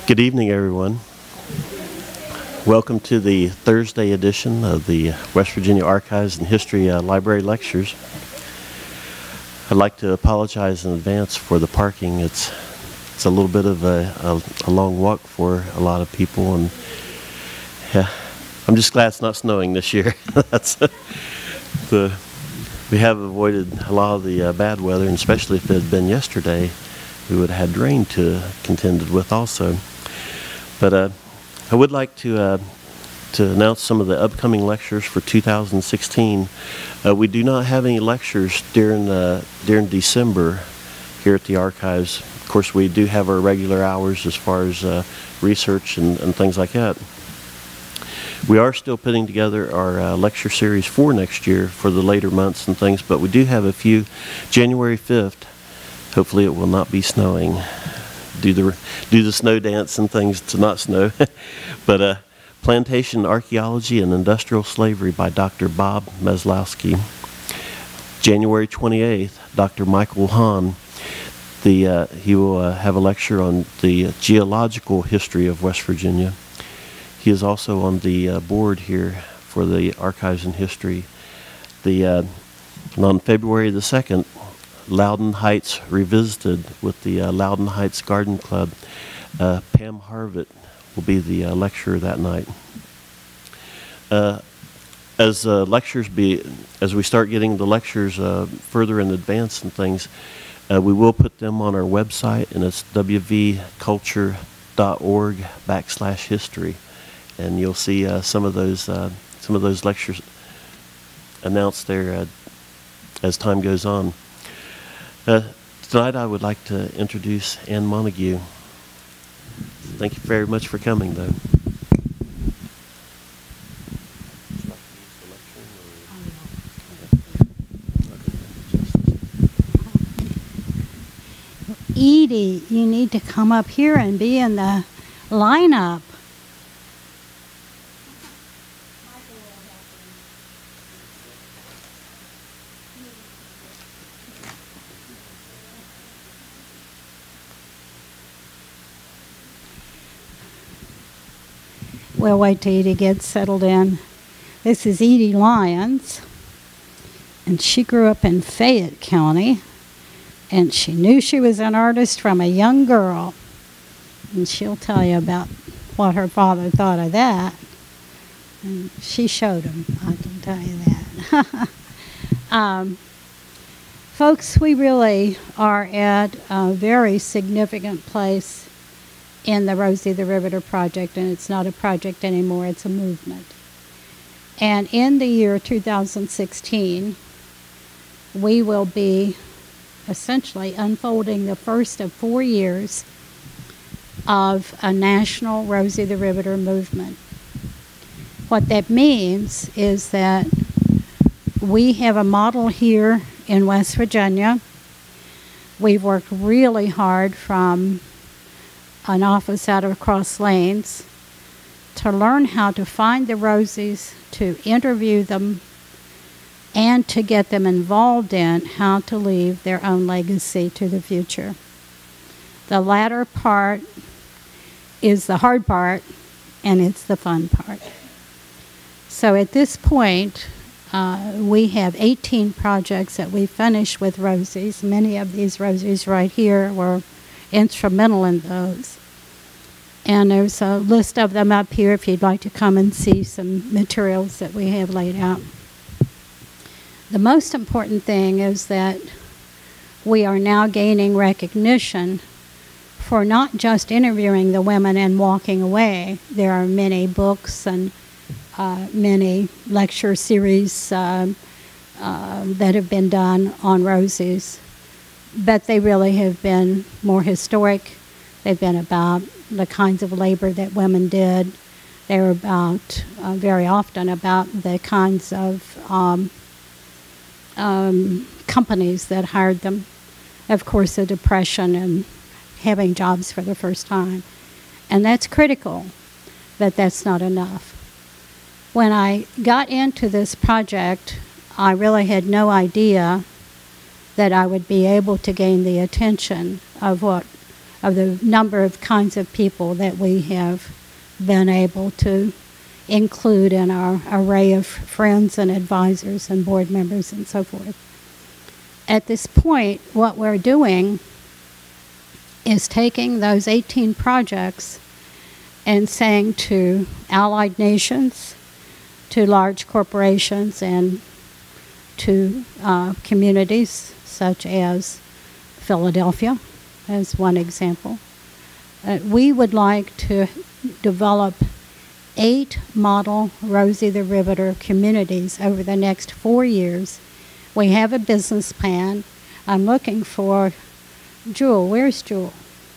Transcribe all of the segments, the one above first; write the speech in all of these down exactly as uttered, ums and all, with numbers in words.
Good evening, everyone. Welcome to the Thursday edition of the West Virginia Archives and History uh, Library Lectures. I'd like to apologize in advance for the parking. It's it's a little bit of a, a, a long walk for a lot of people, and yeah, I'm just glad it's not snowing this year. That's the we have avoided a lot of the uh, bad weather, and especially if it had been yesterday, we would have had rain to contend with also. But uh, I would like to uh, to announce some of the upcoming lectures for two thousand sixteen. Uh, we do not have any lectures during uh, during December here at the archives. Of course, we do have our regular hours as far as uh, research and, and things like that. We are still putting together our uh, lecture series for next year for the later months and things, but we do have a few. January fifth, hopefully it will not be snowing. Do the do the snow dance and things to not snow. But uh, Plantation Archaeology and Industrial Slavery by Doctor Bob Meslowski. January twenty-eighth, Doctor Michael Hahn. The uh, he will uh, have a lecture on the geological history of West Virginia. He is also on the uh, board here for the Archives and History. The uh, and on February the second, Loudon Heights Revisited with the uh, Loudon Heights Garden Club. Uh, Pam Harvitt will be the uh, lecturer that night. Uh, as uh, lectures be, as we start getting the lectures uh, further in advance and things, uh, we will put them on our website, and it's w v culture dot org backslash history, and you'll see uh, some of those uh, some of those lectures announced there uh, as time goes on. Uh, tonight I would like to introduce Anne Montague. Thank you very much for coming, though. Edie, you need to come up here and be in the lineup. We'll wait till Edie gets settled in. This is Edie Lyons, and she grew up in Fayette County, and she knew she was an artist from a young girl, and she'll tell you about what her father thought of that, and she showed him, I can tell you that. um, folks, we really are at a very significant place in the Rosie the Riveter project, and it's not a project anymore, it's a movement. And in the year two thousand sixteen, we will be essentially unfolding the first of four years of a national Rosie the Riveter movement. What that means is that we have a model here in West Virginia. We've worked really hard from an office out of Cross Lanes to learn how to find the Rosies, to interview them, and to get them involved in how to leave their own legacy to the future. The latter part is the hard part, and it's the fun part. So at this point, uh, we have eighteen projects that we finished with Rosies. Many of these Rosies right here were instrumental in those. And there's a list of them up here if you'd like to come and see some materials that we have laid out. The most important thing is that we are now gaining recognition for not just interviewing the women and walking away. There are many books and uh, many lecture series uh, uh, that have been done on Rosies, but they really have been more historic. They've been about the kinds of labor that women did. They're about, uh, very often, about the kinds of um, um, companies that hired them. Of course, the Depression and having jobs for the first time. And that's critical, but that's not enough. When I got into this project, I really had no idea that I would be able to gain the attention of what of the number of kinds of people that we have been able to include in our array of friends and advisors and board members and so forth. At this point, what we're doing is taking those eighteen projects and saying to allied nations, to large corporations, and to uh, communities such as Philadelphia, as one example, uh, we would like to develop eight model Rosie the Riveter communities over the next four years. We have a business plan. I'm looking for Jewel. Where's Jewel?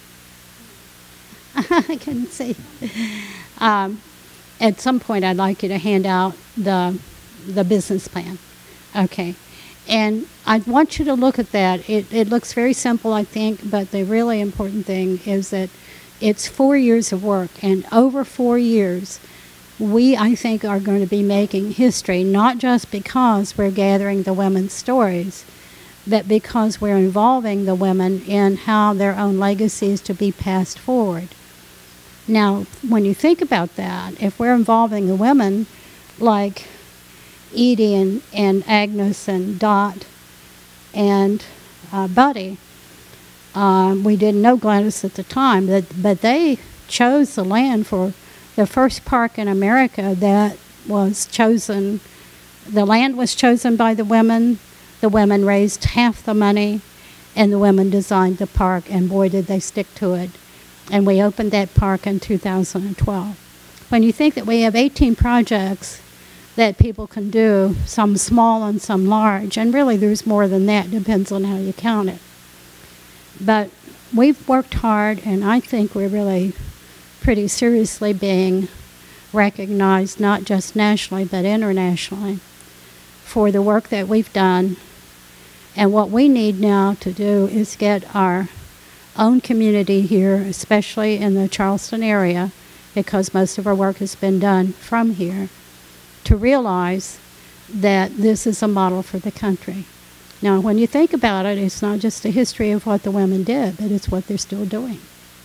I couldn't see. Um, at some point, I'd like you to hand out the the business plan. Okay. And I want you to look at that. It, it looks very simple, I think, but the really important thing is that it's four years of work. And over four years, we, I think, are going to be making history, not just because we're gathering the women's stories, but because we're involving the women in how their own legacy is to be passed forward. Now, when you think about that, if we're involving the women like Edie and, and Agnes and Dot and uh, Buddy, uh, we didn't know Gladys at the time, but, but they chose the land for the first park in America that was chosen. The land was chosen by the women. The women raised half the money, and the women designed the park, and boy, did they stick to it. And we opened that park in two thousand twelve. When you think that we have eighteen projects that people can do, some small and some large, and really there's more than that, depends on how you count it. But we've worked hard, and I think we're really pretty seriously being recognized, not just nationally, but internationally, for the work that we've done. And what we need now to do is get our own community here, especially in the Charleston area, because most of our work has been done from here, to realize that this is a model for the country. Now, when you think about it, it's not just a history of what the women did, but it's what they're still doing.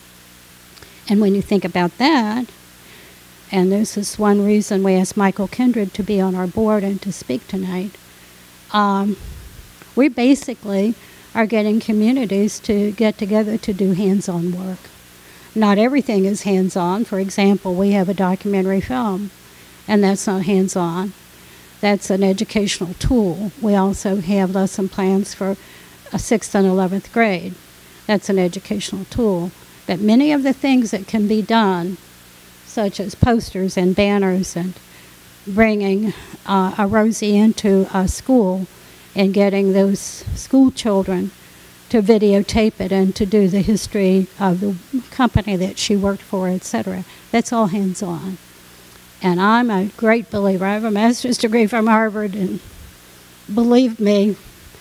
And when you think about that, and this is one reason we asked Michael Kindred to be on our board and to speak tonight, um, we basically are getting communities to get together to do hands-on work. Not everything is hands-on. For example, we have a documentary film, and that's not hands-on. That's an educational tool. We also have lesson plans for a sixth and eleventh grade. That's an educational tool. But many of the things that can be done, such as posters and banners and bringing uh, a Rosie into a school and getting those school children to videotape it and to do the history of the company that she worked for, et cetera. That's all hands-on. And I'm a great believer. I have a master's degree from Harvard, and believe me,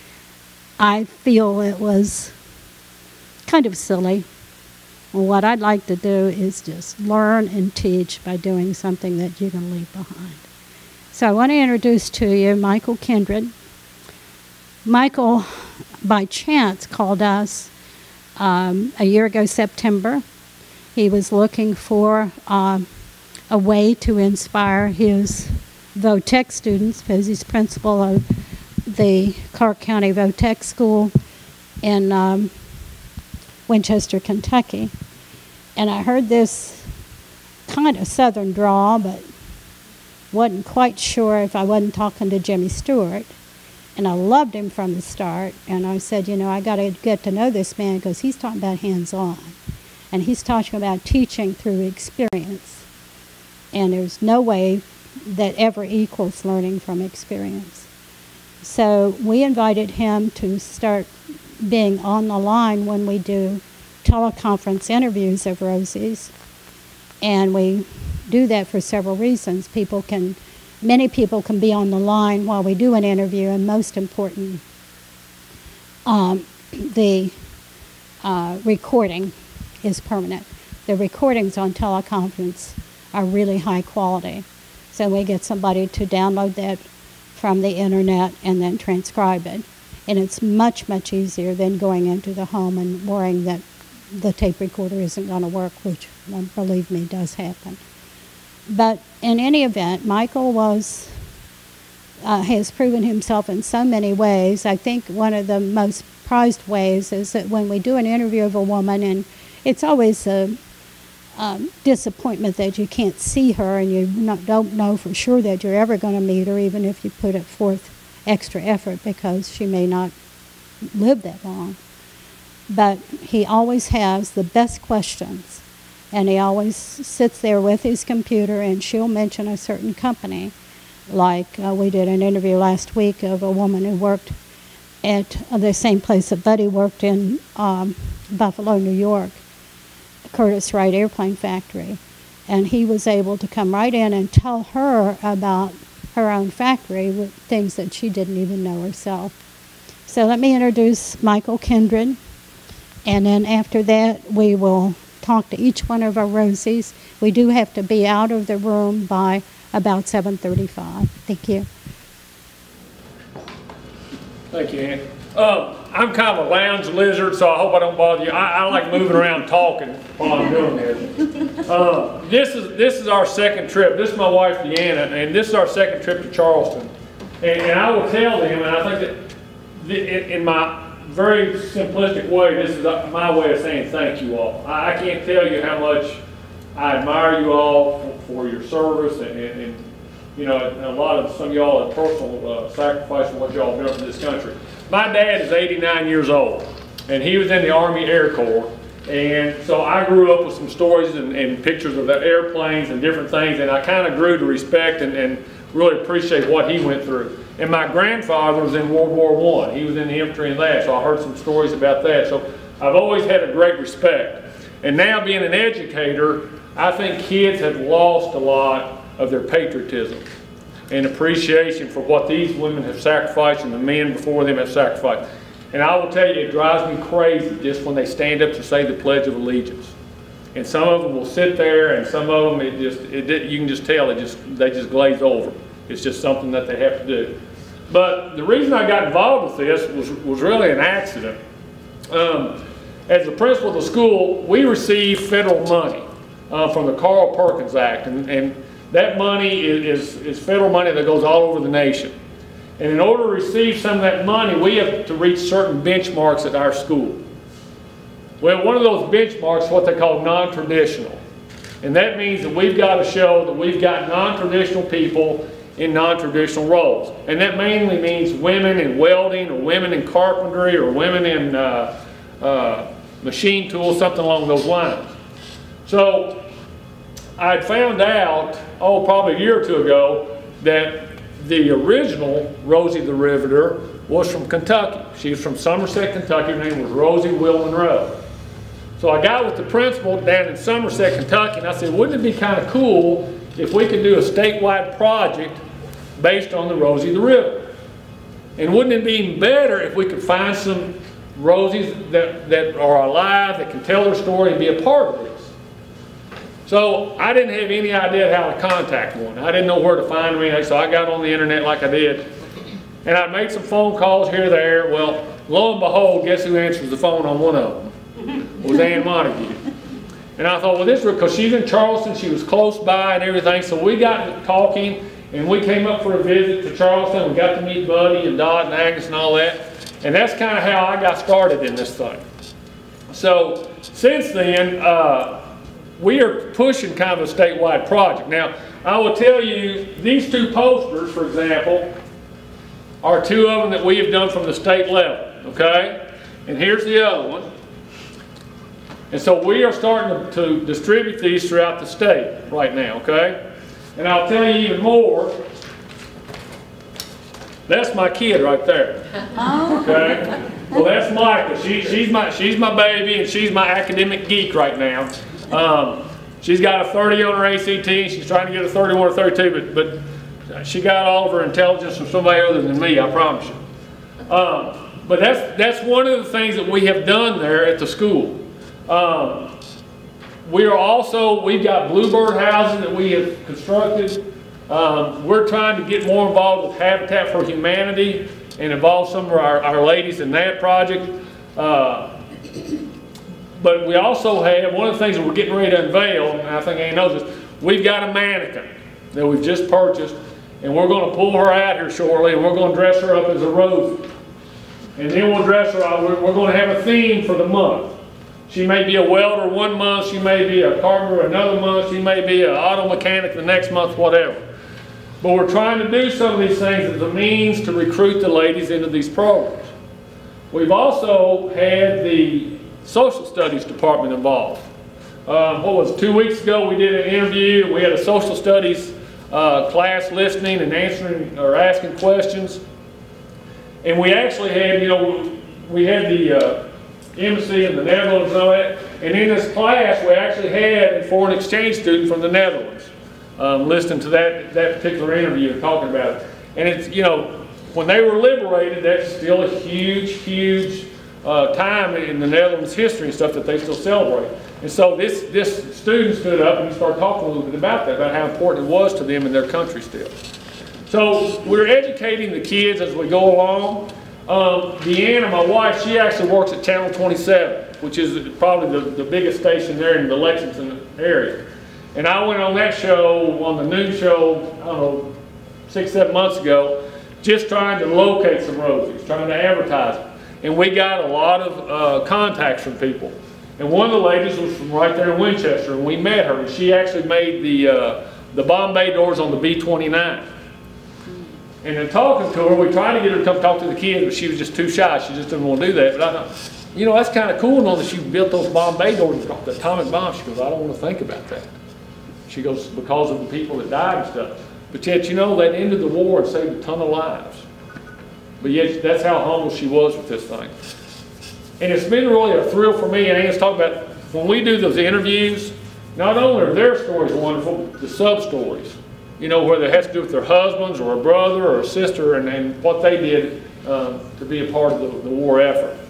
I feel it was kind of silly. What I'd like to do is just learn and teach by doing something that you can leave behind. So I want to introduce to you Michael Kindred. Michael, by chance, called us um, a year ago, September. He was looking for uh, a way to inspire his VOTEC students, because he's principal of the Clark County VOTEC School in um, Winchester, Kentucky. And I heard this kind of southern drawl, but wasn't quite sure if I wasn't talking to Jimmy Stewart. And I loved him from the start. And I said, you know, I got to get to know this man, because he's talking about hands-on. And he's talking about teaching through experience. And there's no way that ever equals learning from experience. So we invited him to start being on the line when we do teleconference interviews of Rosies. And we do that for several reasons. People can, many people can be on the line while we do an interview, and most important, um, the uh, recording is permanent. The recordings on teleconference are really high quality. So we get somebody to download that from the internet and then transcribe it. And it's much, much easier than going into the home and worrying that the tape recorder isn't going to work, which, believe me, does happen. But in any event, Michael was uh, has proven himself in so many ways. I think one of the most prized ways is that when we do an interview of a woman, and it's always a um, disappointment that you can't see her and you not, don't know for sure that you're ever going to meet her, even if you put it forth extra effort, because she may not live that long. But he always has the best questions, and he always sits there with his computer, and she'll mention a certain company. Like uh, we did an interview last week of a woman who worked at uh, the same place that Buddy worked in um, Buffalo, New York, Curtiss Wright Airplane Factory. And he was able to come right in and tell her about her own factory with things that she didn't even know herself. So let me introduce Michael Kindred. And then after that, we will talk to each one of our Rosies. We do have to be out of the room by about seven thirty-five. Thank you. Thank you, Ann. Um, I'm kind of a lounge lizard, so I hope I don't bother you. I, I like moving around talking while I'm doing this. Uh, this is this is our second trip. This is my wife, Deanna, and this is our second trip to Charleston. And, and I will tell them, and I think that the, in, in my very simplistic way, this is my way of saying thank you all. I, I can't tell you how much I admire you all for, for your service, and, and, and you know, a lot of some of y'all have personal uh, sacrifice for what y'all have done for this country. My dad is eighty-nine years old, and he was in the Army Air Corps, and so I grew up with some stories and, and pictures of the airplanes and different things, and I kind of grew to respect and, and really appreciate what he went through. And my grandfather was in World War One. He was in the infantry and that, so I heard some stories about that. So I've always had a great respect. And now being an educator, I think kids have lost a lot of their patriotism and appreciation for what these women have sacrificed and the men before them have sacrificed. And I will tell you, it drives me crazy just when they stand up to say the Pledge of Allegiance. And some of them will sit there, and some of them, it just, it, you can just tell, it just, they just glaze over. It's just something that they have to do. But the reason I got involved with this was, was really an accident. Um, as the principal of the school, we received federal money uh, from the Carl Perkins Act, and, and that money is, is, is federal money that goes all over the nation. And in order to receive some of that money, we have to reach certain benchmarks at our school. Well, one of those benchmarks is what they call non-traditional. And that means that we've got to show that we've got non-traditional people in non-traditional roles. And that mainly means women in welding, or women in carpentry, or women in uh, uh, machine tools, something along those lines. So I'd found out, oh, probably a year or two ago, that the original Rosie the Riveter was from Kentucky. She was from Somerset, Kentucky. Her name was Rosie Will Monroe. So I got with the principal down in Somerset, Kentucky, and I said, wouldn't it be kind of cool if we could do a statewide project based on the Rosie the Riveter? And wouldn't it be even better if we could find some Rosies that, that are alive, that can tell their story and be a part of this? So I didn't have any idea how to contact one. I didn't know where to find them anything, so I got on the internet like I did. And I made some phone calls here or there. Well, lo and behold, guess who answers the phone on one of them? It was Ann Montague. And I thought, well, this is because she's in Charleston, she was close by and everything, so we got talking, and we came up for a visit to Charleston. We got to meet Buddy and Dot and Agnes and all that. And that's kind of how I got started in this thing. So since then, uh, we are pushing kind of a statewide project. Now, I will tell you, these two posters, for example, are two of them that we have done from the state level, okay? And here's the other one. And so we are starting to, to distribute these throughout the state right now, okay? And I'll tell you even more. That's my kid right there. Okay? Well, that's Micah. She, she's, my, she's my baby, and she's my academic geek right now. Um, she's got a thirty on her A C T, and she's trying to get a thirty-one or thirty-two, but, but she got all of her intelligence from somebody other than me, I promise you. Um, but that's, that's one of the things that we have done there at the school. Um, we are also, we've got bluebird houses that we have constructed. Um, we're trying to get more involved with Habitat for Humanity and involve some of our, our ladies in that project. Uh, but we also have, one of the things that we're getting ready to unveil, and I think Ann knows this, we've got a mannequin that we've just purchased, and we're going to pull her out here shortly, and we're going to dress her up as a Rosie. And then we'll dress her up, we're, we're going to have a theme for the month. She may be a welder one month, she may be a carpenter another month, she may be an auto mechanic the next month, whatever. But we're trying to do some of these things as a means to recruit the ladies into these programs. We've also had the social studies department involved. Um, what was it, two weeks ago we did an interview, we had a social studies uh, class listening and answering or asking questions. And we actually had, you know, we had the uh, embassy in the Netherlands and all that. And in this class we actually had a foreign exchange student from the Netherlands. Um, listening to that, that particular interview and talking about it. And it's, you know, when they were liberated, that's still a huge, huge uh, time in the Netherlands history and stuff that they still celebrate. And so this, this student stood up and he started talking a little bit about that, about how important it was to them in their country still. So we're educating the kids as we go along. Um, Deanna, my wife, she actually works at Channel twenty-seven, which is probably the, the biggest station there in the Lexington area. And I went on that show, on the noon show, I don't know, six, seven months ago, just trying to locate some Rosies, trying to advertise them. And we got a lot of uh, contacts from people. And one of the ladies was from right there in Winchester, and we met her. And she actually made the, uh, the Bombay doors on the B twenty-nine. And in talking to her, we tried to get her to come talk to the kids, but she was just too shy. She just didn't want to do that. But I thought, you know, that's kind of cool, knowing that she built those Bombay doors and dropped the atomic bomb. She goes, I don't want to think about that. She goes, because of the people that died and stuff. But yet, you know, that ended the war and saved a ton of lives. But yet, that's how humble she was with this thing. And it's been really a thrill for me, and Ann's talking about, when we do those interviews, not only are their stories wonderful, the sub-stories, you know, whether it has to do with their husbands or a brother or a sister, and, and what they did um, to be a part of the, the war effort.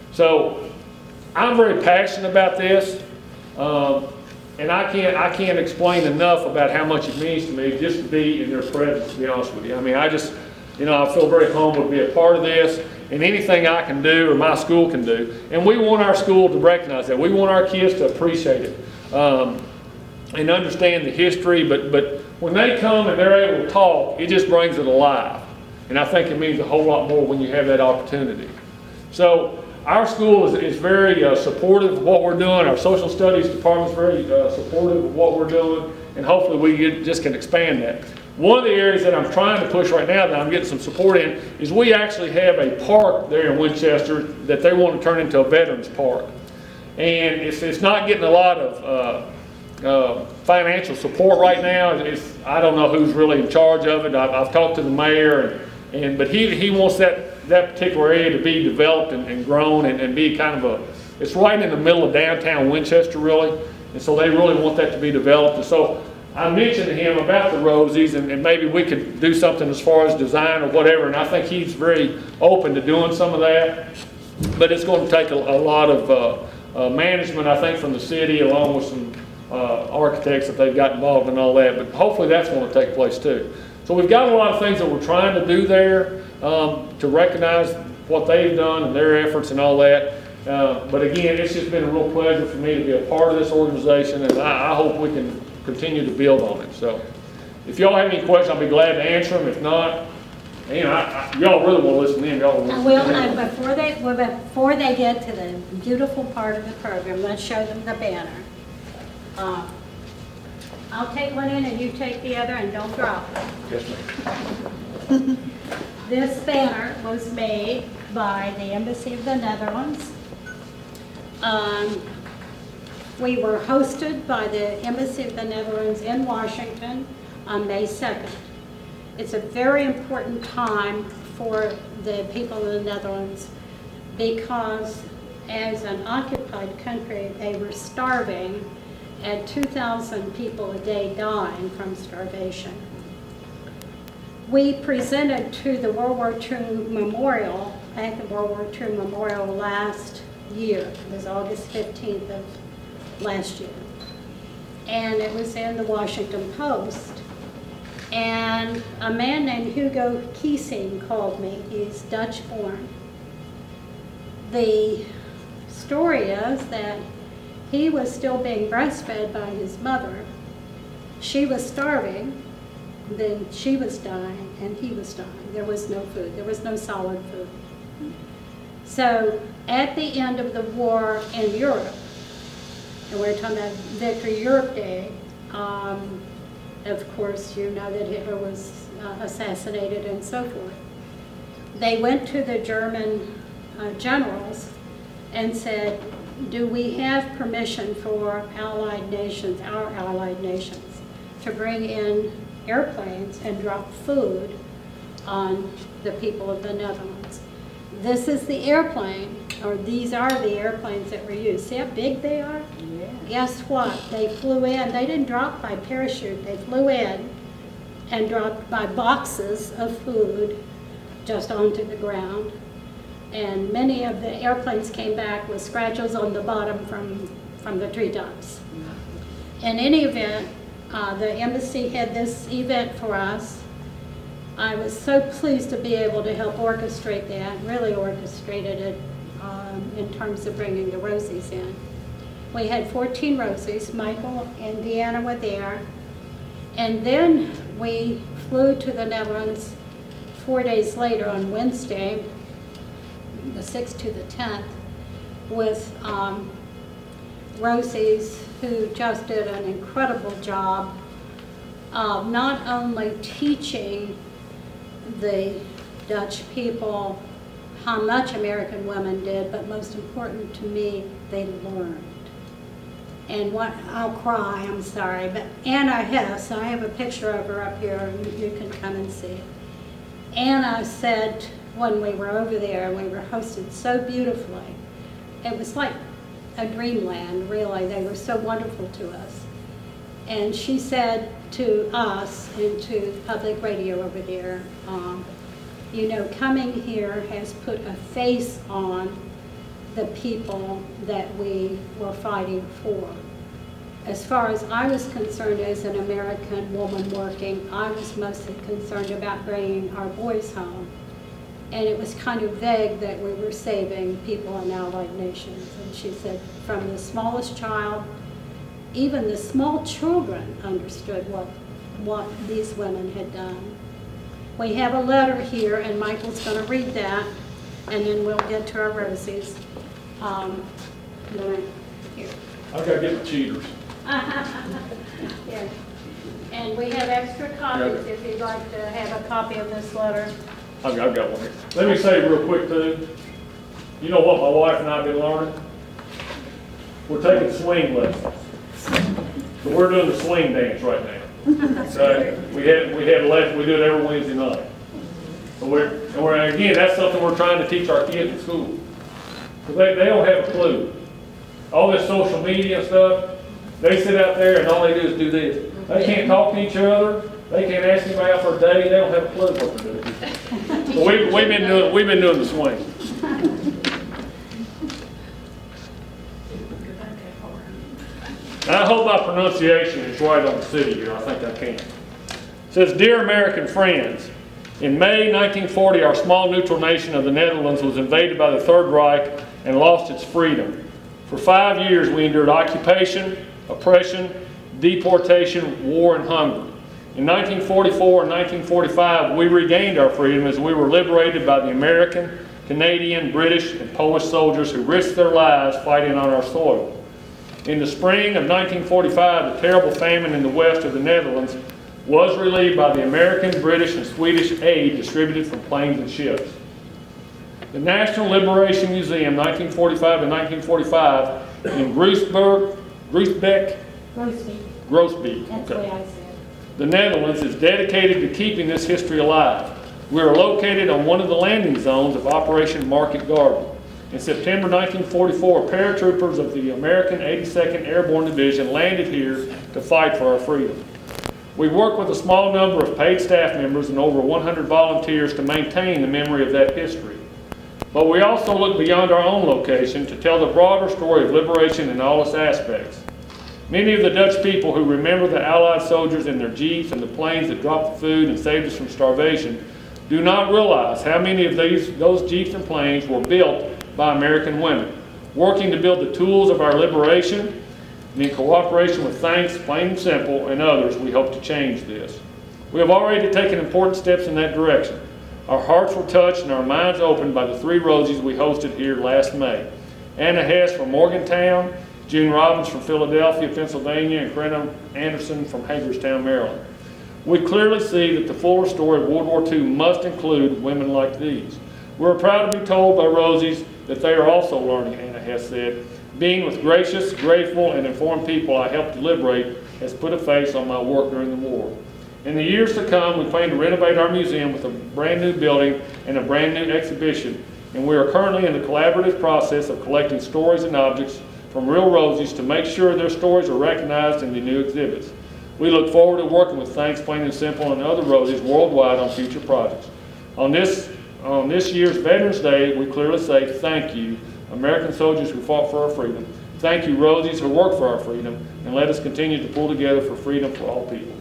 So, I'm very passionate about this. Um, And I can't, I can't explain enough about how much it means to me just to be in their presence, to be honest with you. I mean, I just, you know, I feel very humbled to be a part of this, and anything I can do or my school can do. And we want our school to recognize that. We want our kids to appreciate it um, and understand the history, but, but when they come and they're able to talk, it just brings it alive. And I think it means a whole lot more when you have that opportunity. So, our school is, is very uh, supportive of what we're doing. Our social studies department is very uh, supportive of what we're doing, and hopefully we get, just can expand that. One of the areas that I'm trying to push right now that I'm getting some support in is we actually have a park there in Winchester that they want to turn into a veterans park. And it's, it's not getting a lot of uh, uh, financial support right now. It's, I don't know who's really in charge of it. I've, I've talked to the mayor, and, and but he, he wants that that particular area to be developed and, and grown and, and be kind of a, it's right in the middle of downtown Winchester really, and so they really want that to be developed. And so I mentioned to him about the Rosies, and, and maybe we could do something as far as design or whatever, and I think he's very open to doing some of that, but it's going to take a, a lot of uh, uh, management, I think, from the city, along with some uh, architects that they've got involved and all that, but hopefully that's going to take place too. So we've got a lot of things that we're trying to do there. Um, to recognize what they've done and their efforts and all that. Uh, but again, it's just been a real pleasure for me to be a part of this organization, and I, I hope we can continue to build on it. So if y'all have any questions, I'll be glad to answer them. If not, you know, I, I, y'all really want to listen in. Y'all want to listen in. Well, uh, before they, well, before they get to the beautiful part of the program, let's show them the banner. Uh, I'll take one in and you take the other, and don't drop it. Yes, ma'am. This banner was made by the Embassy of the Netherlands. Um, we were hosted by the Embassy of the Netherlands in Washington on May second. It's a very important time for the people of the Netherlands because as an occupied country, they were starving and two thousand people a day dying from starvation. We presented to the World War Two Memorial, at the World War Two Memorial last year. It was August fifteenth of last year. And it was in the Washington Post. And a man named Hugo Kiesing called me. He's Dutch born. The story is that he was still being breastfed by his mother. She was starving, then she was dying, and he was dying. There was no food. There was no solid food. So at the end of the war in Europe, and we're talking about Victory Europe Day, um, of course, you know that Hitler was uh, assassinated and so forth. They went to the German uh, generals and said, do we have permission for allied nations, our allied nations, to bring in airplanes and drop food on the people of the Netherlands? This is the airplane, or these are the airplanes that were used. See how big they are? Yeah. Guess what? They flew in. They didn't drop by parachute. They flew in and dropped by boxes of food just onto the ground. And many of the airplanes came back with scratches on the bottom from, from the treetops. In any event, uh, the embassy had this event for us. I was so pleased to be able to help orchestrate that, really orchestrated it um, in terms of bringing the Rosies in. We had fourteen Rosies. Michael and Deanna were there. And then we flew to the Netherlands four days later on Wednesday, the sixth to the tenth, with um, Rosies, who just did an incredible job of not only teaching the Dutch people how much American women did, but most important to me, they learned. And what, I'll cry, I'm sorry, but Anna Hess, I have a picture of her up here, you, you can come and see. Anna said when we were over there, we were hosted so beautifully. It was like a dreamland, really. They were so wonderful to us. And she said to us and to public radio over there, um, you know, coming here has put a face on the people that we were fighting for. As far as I was concerned as an American woman working, I was mostly concerned about bringing our boys home. And it was kind of vague that we were saving people in allied nations. And she said, from the smallest child, even the small children understood what, what these women had done. We have a letter here, and Michael's going to read that, and then we'll get to our Rosies. Um, here. I've got to get the cheaters. Here. And we have extra copies if you'd like to have a copy of this letter. I've got, I've got one here. Let me say real quick too, you know what my wife and I have been learning? We're taking swing lessons. So we're doing the swing dance right now. Okay? We had we had left, we do it every Wednesday night. So we're, and we're again, that's something we're trying to teach our kids in school. Because they, they don't have a clue. All this social media and stuff, they sit out there and all they do is do this. They can't talk to each other. They can't ask anybody out for a day. They don't have a clue what they're doing. So we, we've been doing we've been doing the swing. I hope my pronunciation is right on the city here. I think I can. It says, "Dear American friends, in May nineteen forty, our small neutral nation of the Netherlands was invaded by the Third Reich and lost its freedom. For five years, we endured occupation, oppression, deportation, war, and hunger. In nineteen forty-four and nineteen forty-five, we regained our freedom as we were liberated by the American, Canadian, British, and Polish soldiers who risked their lives fighting on our soil. In the spring of nineteen forty-five, the terrible famine in the west of the Netherlands was relieved by the American, British, and Swedish aid distributed from planes and ships. The National Liberation Museum, nineteen forty-five to nineteen forty-five, in Groesbeek, Groesbeek, Groesbeek. Groesbeek, That's okay. the way I said. The Netherlands is dedicated to keeping this history alive. We are located on one of the landing zones of Operation Market Garden. In September nineteen forty-four, paratroopers of the American eighty-second Airborne Division landed here to fight for our freedom. We work with a small number of paid staff members and over one hundred volunteers to maintain the memory of that history. But we also look beyond our own location to tell the broader story of liberation in all its aspects. Many of the Dutch people who remember the Allied soldiers in their jeeps and the planes that dropped the food and saved us from starvation do not realize how many of these, those jeeps and planes were built by American women, working to build the tools of our liberation, and in cooperation with Thanks, Plain and Simple, and others, we hope to change this. We have already taken important steps in that direction. Our hearts were touched and our minds opened by the three Rosies we hosted here last May. Anna Hess from Morgantown, June Robbins from Philadelphia, Pennsylvania, and Corinna Anderson from Hagerstown, Maryland. We clearly see that the fuller story of World War Two must include women like these. We're proud to be told by Rosies that they are also learning, Anna Hess said. Being with gracious, grateful, and informed people I helped to liberate has put a face on my work during the war. In the years to come, we plan to renovate our museum with a brand new building and a brand new exhibition, and we are currently in the collaborative process of collecting stories and objects from real Rosies to make sure their stories are recognized in the new exhibits. We look forward to working with Thanks, Plain and Simple, and other Rosies worldwide on future projects. On this, on this year's Veterans Day, we clearly say thank you, American soldiers who fought for our freedom. Thank you, Rosies who work for our freedom, and let us continue to pull together for freedom for all people.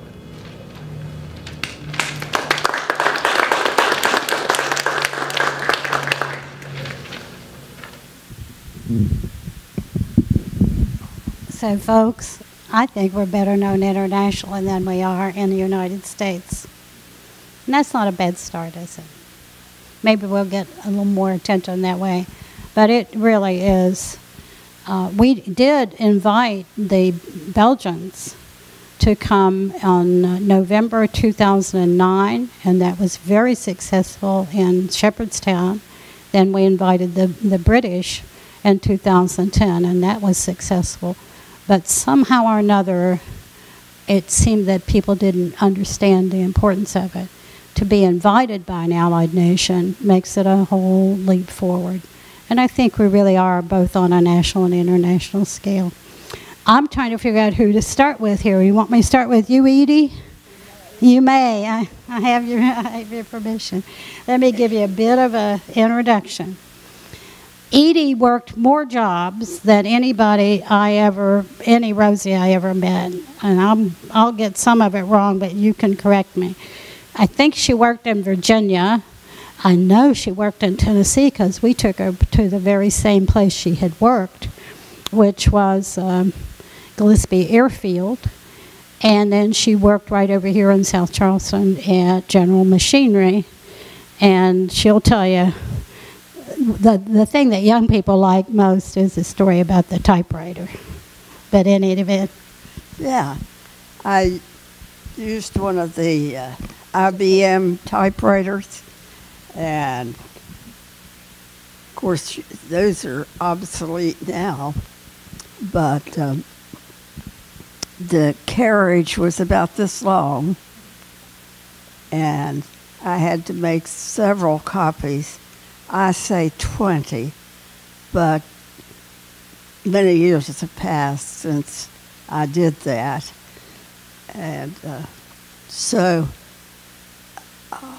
So, folks, I think we're better known internationally than we are in the United States. And that's not a bad start, is it? Maybe we'll get a little more attention that way. But it really is. Uh, we did invite the Belgians to come on uh, November two thousand nine, and that was very successful in Shepherdstown. Then we invited the, the British in two thousand ten, and that was successful. But somehow or another, it seemed that people didn't understand the importance of it. To be invited by an allied nation makes it a whole leap forward. And I think we really are both on a national and international scale. I'm trying to figure out who to start with here. You want me to start with you, Edie? You may. I, I, have your, I have your permission. Let me give you a bit of an introduction. Edie worked more jobs than anybody I ever, any Rosie I ever met. And I'm, I'll get some of it wrong, but you can correct me. I think she worked in Virginia. I know she worked in Tennessee because we took her to the very same place she had worked, which was um, Gillespie Airfield. And then she worked right over here in South Charleston at General Machinery. And she'll tell you, the, the thing that young people like most is the story about the typewriter. But in any event. Yeah, I used one of the uh, I B M typewriters. And, of course, those are obsolete now, but um, the carriage was about this long, and I had to make several copies. I say twenty, but many years have passed since I did that. And uh, so... Uh,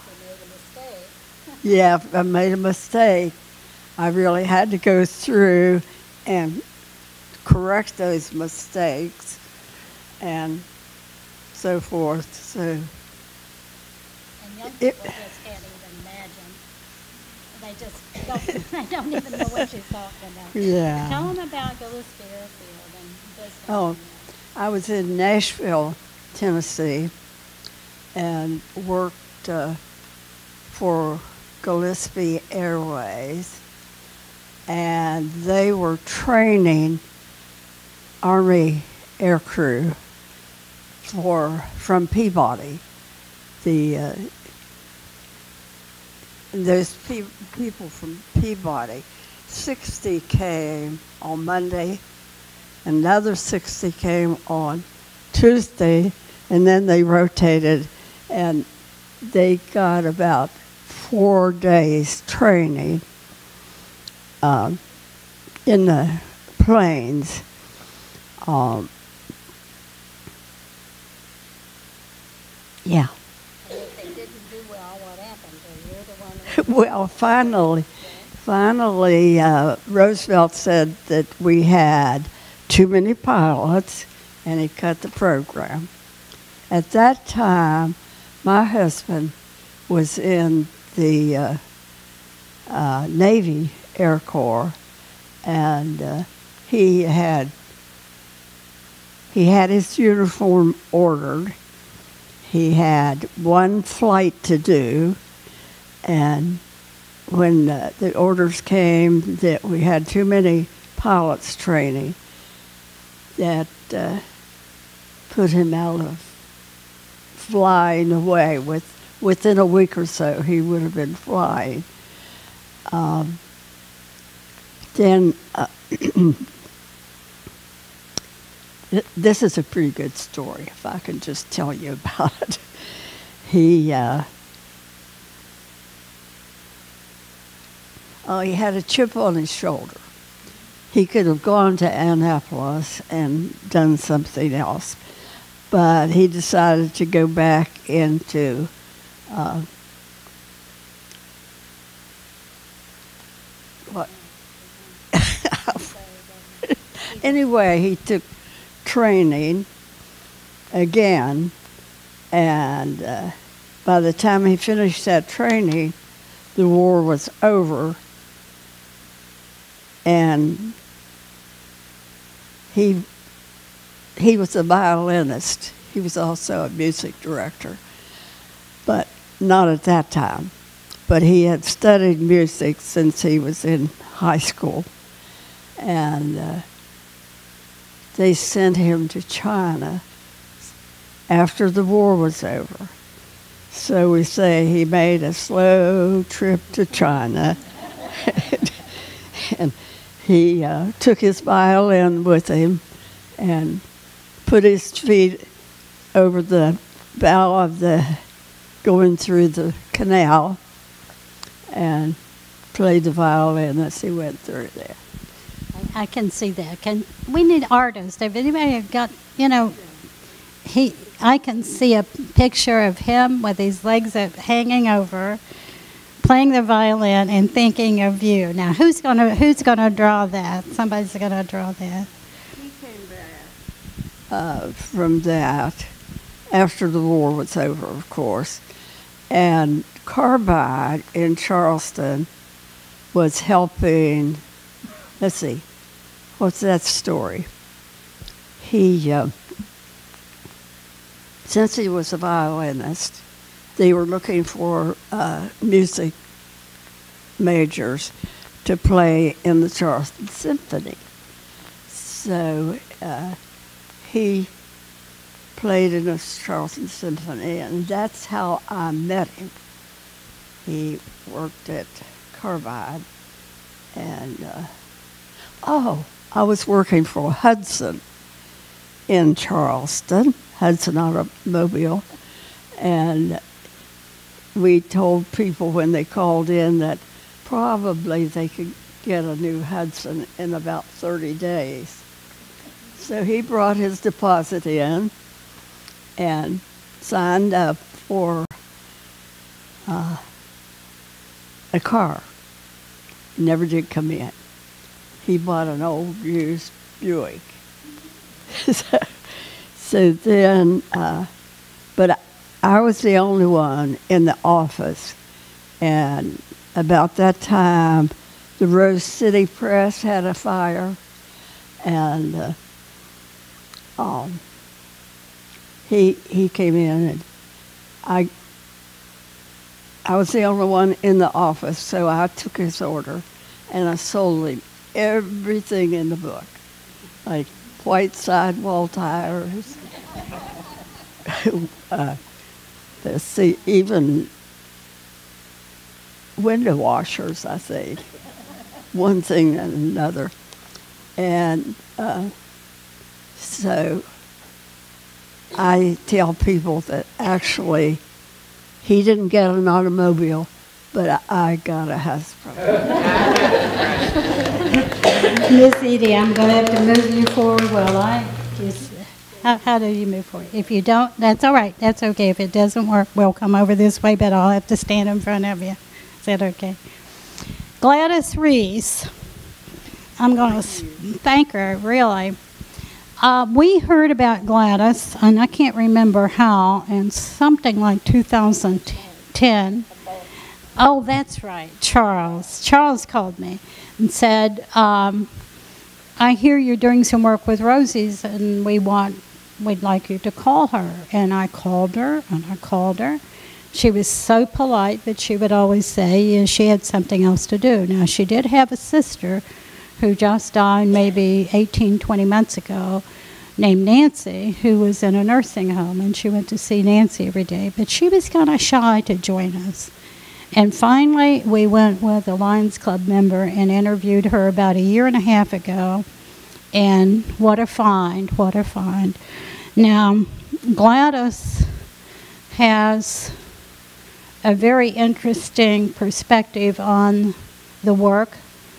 Yeah, if I made a mistake, I really had to go through and correct those mistakes and so forth. So, and young people it, just can't even imagine. They just don't, they don't even know what she's talking about. Yeah. Tell them about Gillespie Airfield and this. Oh, I was in Nashville, Tennessee, and worked uh, for Gillespie Airways, and they were training Army aircrew for from Peabody. The uh, those pe- people from Peabody, sixty came on Monday, another sixty came on Tuesday, and then they rotated, and they got about four days training um, in the planes. Um, yeah. And if they didn't do well, what happened? You're the one. Well, finally, finally, uh, Roosevelt said that we had too many pilots, and he cut the program. At that time, my husband was in the uh, uh, Navy Air Corps, and uh, he had he had his uniform ordered. He had one flight to do, and when uh, the orders came that we had too many pilots training, that uh, put him out of flying away. With within a week or so, he would have been flying. Um, then uh, this is a pretty good story, if I can just tell you about it. He uh, oh, he had a chip on his shoulder. He could have gone to Annapolis and done something else, but he decided to go back into uh, what? Anyway, he took training again, and uh, by the time he finished that training, the war was over, and he he was a violinist. He was also a music director, but not at that time. But he had studied music since he was in high school, and uh, they sent him to China after the war was over. So we say he made a slow trip to China, and he uh, took his violin with him and put his feet over the bow of the, going through the canal, and played the violin as he went through there. I can see that. Can we need artists? If anybody have got, you know, he, I can see a picture of him with his legs up, hanging over, playing the violin and thinking of you. Now, who's gonna who's gonna draw that? Somebody's gonna draw that. He came back uh, from that after the war was over, of course, and Carbide in Charleston was helping. Let's see, what's that story? He, uh, since he was a violinist, they were looking for uh, music majors to play in the Charleston Symphony. So uh, he played in the Charleston Symphony, and that's how I met him. He worked at Carbide, and uh, oh, I was working for Hudson in Charleston, Hudson Automobile, and we told people when they called in that probably they could get a new Hudson in about thirty days. So he brought his deposit in and signed up for uh, a car. Never did come in. He bought an old used Buick. so, so then, uh, but I, I was the only one in the office, and about that time, the Rose City Press had a fire, and uh, um, he he came in, and I I was the only one in the office, so I took his order, and I sold him everything in the book, like white sidewall tires, uh, let's see, even window washers, I think, one thing and another. And uh, so I tell people that actually he didn't get an automobile, but I, I got a husband. Miss Edie, I'm going to have to move you forward. Well, I just, how, how do you move forward? If you don't, that's all right. That's okay. If it doesn't work, we'll come over this way, but I'll have to stand in front of you. Is that okay? Gladys Reese, I'm going to thank her, really. Uh, we heard about Gladys, and I can't remember how, in something like two thousand ten. Oh, that's right, Charles. Charles called me and said, um, I hear you're doing some work with Rosies, and we want, we'd like you to call her. And I called her, and I called her. She was so polite that she would always say yeah, she had something else to do. Now, she did have a sister who just died maybe eighteen, twenty months ago, named Nancy, who was in a nursing home, and she went to see Nancy every day. But she was kind of shy to join us. And finally, we went with a Lions Club member and interviewed her about a year and a half ago. And what a find, what a find. Now, Gladys has a very interesting perspective on the work,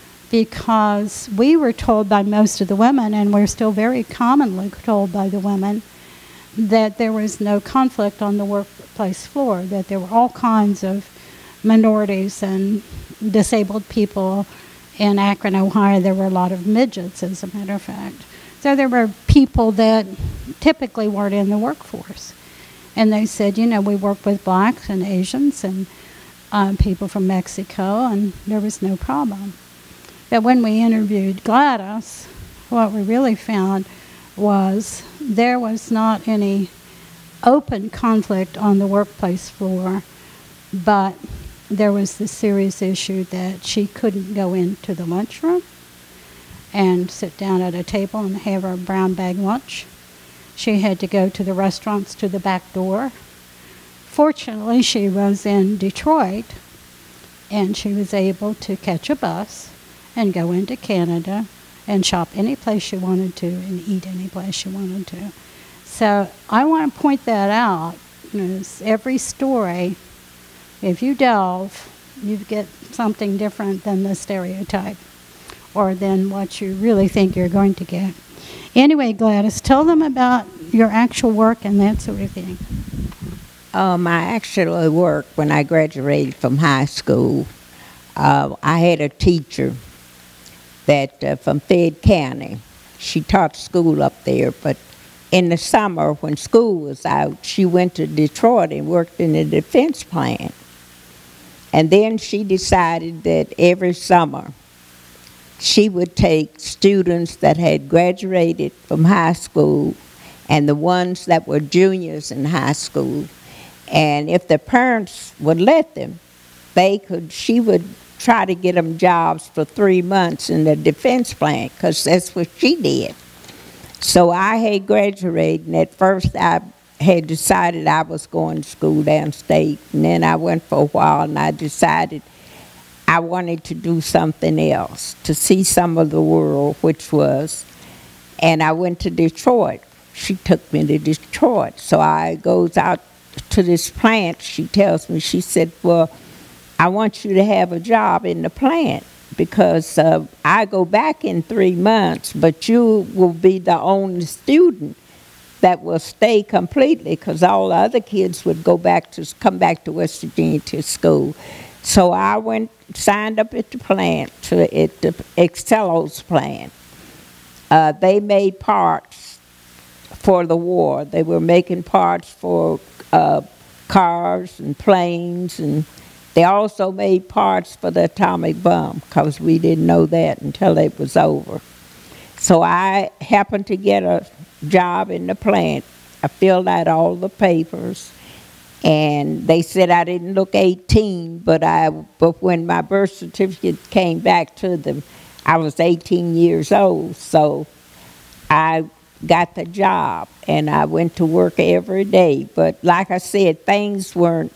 because we were told by most of the women, and we're still very commonly told by the women, that there was no conflict on the workplace floor, that there were all kinds of minorities and disabled people. In Akron, Ohio, there were a lot of midgets, as a matter of fact. So there were people that typically weren't in the workforce. And they said, you know, we work with blacks and Asians and uh, people from Mexico, and there was no problem. But when we interviewed Gladys, what we really found was there was not any open conflict on the workplace floor, but there was the serious issue that she couldn't go into the lunchroom and sit down at a table and have her brown bag lunch. She had to go to the restaurants to the back door. Fortunately, she was in Detroit, and she was able to catch a bus and go into Canada and shop any place she wanted to and eat any place she wanted to. So I want to point that out. You know, every story, if you delve, you get something different than the stereotype or than what you really think you're going to get. Anyway, Gladys, tell them about your actual work and that sort of thing. Um, I actually worked when I graduated from high school. Uh, I had a teacher that uh, from Fayette County. She taught school up there, but in the summer when school was out, she went to Detroit and worked in a defense plant. And then she decided that every summer she would take students that had graduated from high school and the ones that were juniors in high school, and if the parents would let them, they could, she would try to get them jobs for three months in the defense plant, because that's what she did. So I had graduated, and at first I had decided I was going to school downstate, and then I went for a while, and I decided I wanted to do something else, to see some of the world, which was, and I went to Detroit. She took me to Detroit. So I goes out to this plant. She tells me, she said, well, I want you to have a job in the plant, because uh, I go back in three months, but you will be the only student that will stay completely, because all the other kids would go back to come back to West Virginia to school. So I went, signed up at the plant, to at the Excello's plant. Uh, they made parts for the war. They were making parts for uh, cars and planes, and they also made parts for the atomic bomb, because we didn't know that until it was over. So I happened to get a job in the plant. I filled out all the papers, and they said I didn't look eighteen, but I but when my birth certificate came back to them, I was eighteen years old. So I got the job, and I went to work every day. But like I said, things weren't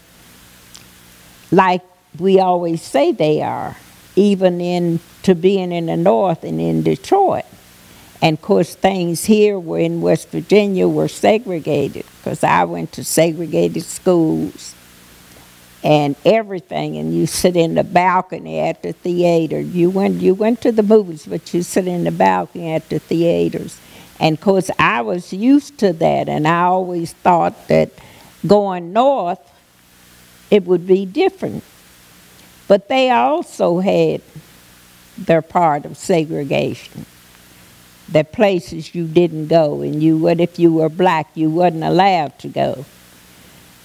like we always say they are, even in to being in the North and in Detroit. And of course, things here were in West Virginia were segregated, because I went to segregated schools and everything. And you sit in the balcony at the theater. You went you went to the movies, but you sit in the balcony at the theaters. And of course, I was used to that, and I always thought that going north, it would be different. But they also had their part of segregation. The places you didn't go, and you would, if you were black, you wasn't allowed to go.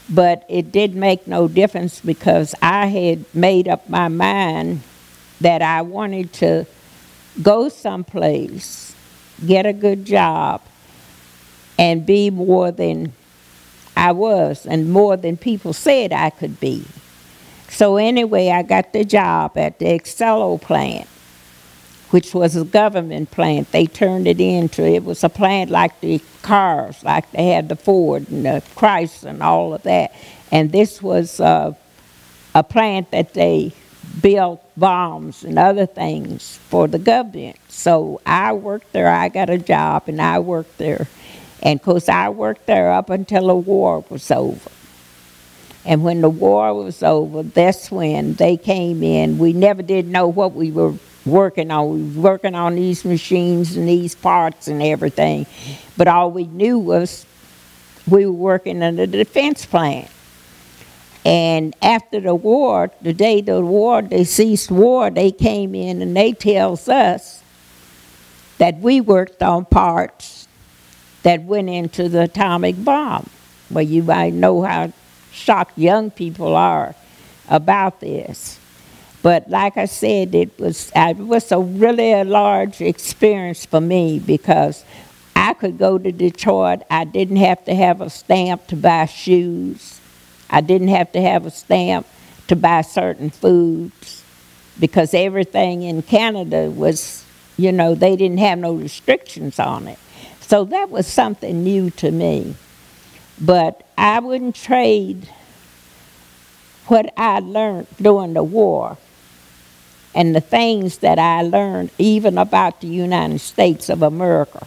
But it did make no difference because I had made up my mind that I wanted to go someplace, get a good job, and be more than I was and more than people said I could be. So anyway, I got the job at the Excello plant, which was a government plant. They turned it into, it was a plant like the cars, like they had the Ford and the Chrysler and all of that. And this was uh, a plant that they built bombs and other things for the government. So I worked there, I got a job, and I worked there. And of course, I worked there up until the war was over. And when the war was over, that's when they came in. We never did know what we were working on. We were working on these machines and these parts and everything. But all we knew was we were working in a defense plant. And after the war, the day the war, they ceased war, they came in and they tells us that we worked on parts that went into the atomic bomb. Well, you might know how shocked young people are about this. But like I said, it was, it was a really a large experience for me because I could go to Detroit. I didn't have to have a stamp to buy shoes. I didn't have to have a stamp to buy certain foods because everything in Canada was, you know, they didn't have no restrictions on it. So that was something new to me. But I wouldn't trade what I learned during the war and the things that I learned even about the United States of America.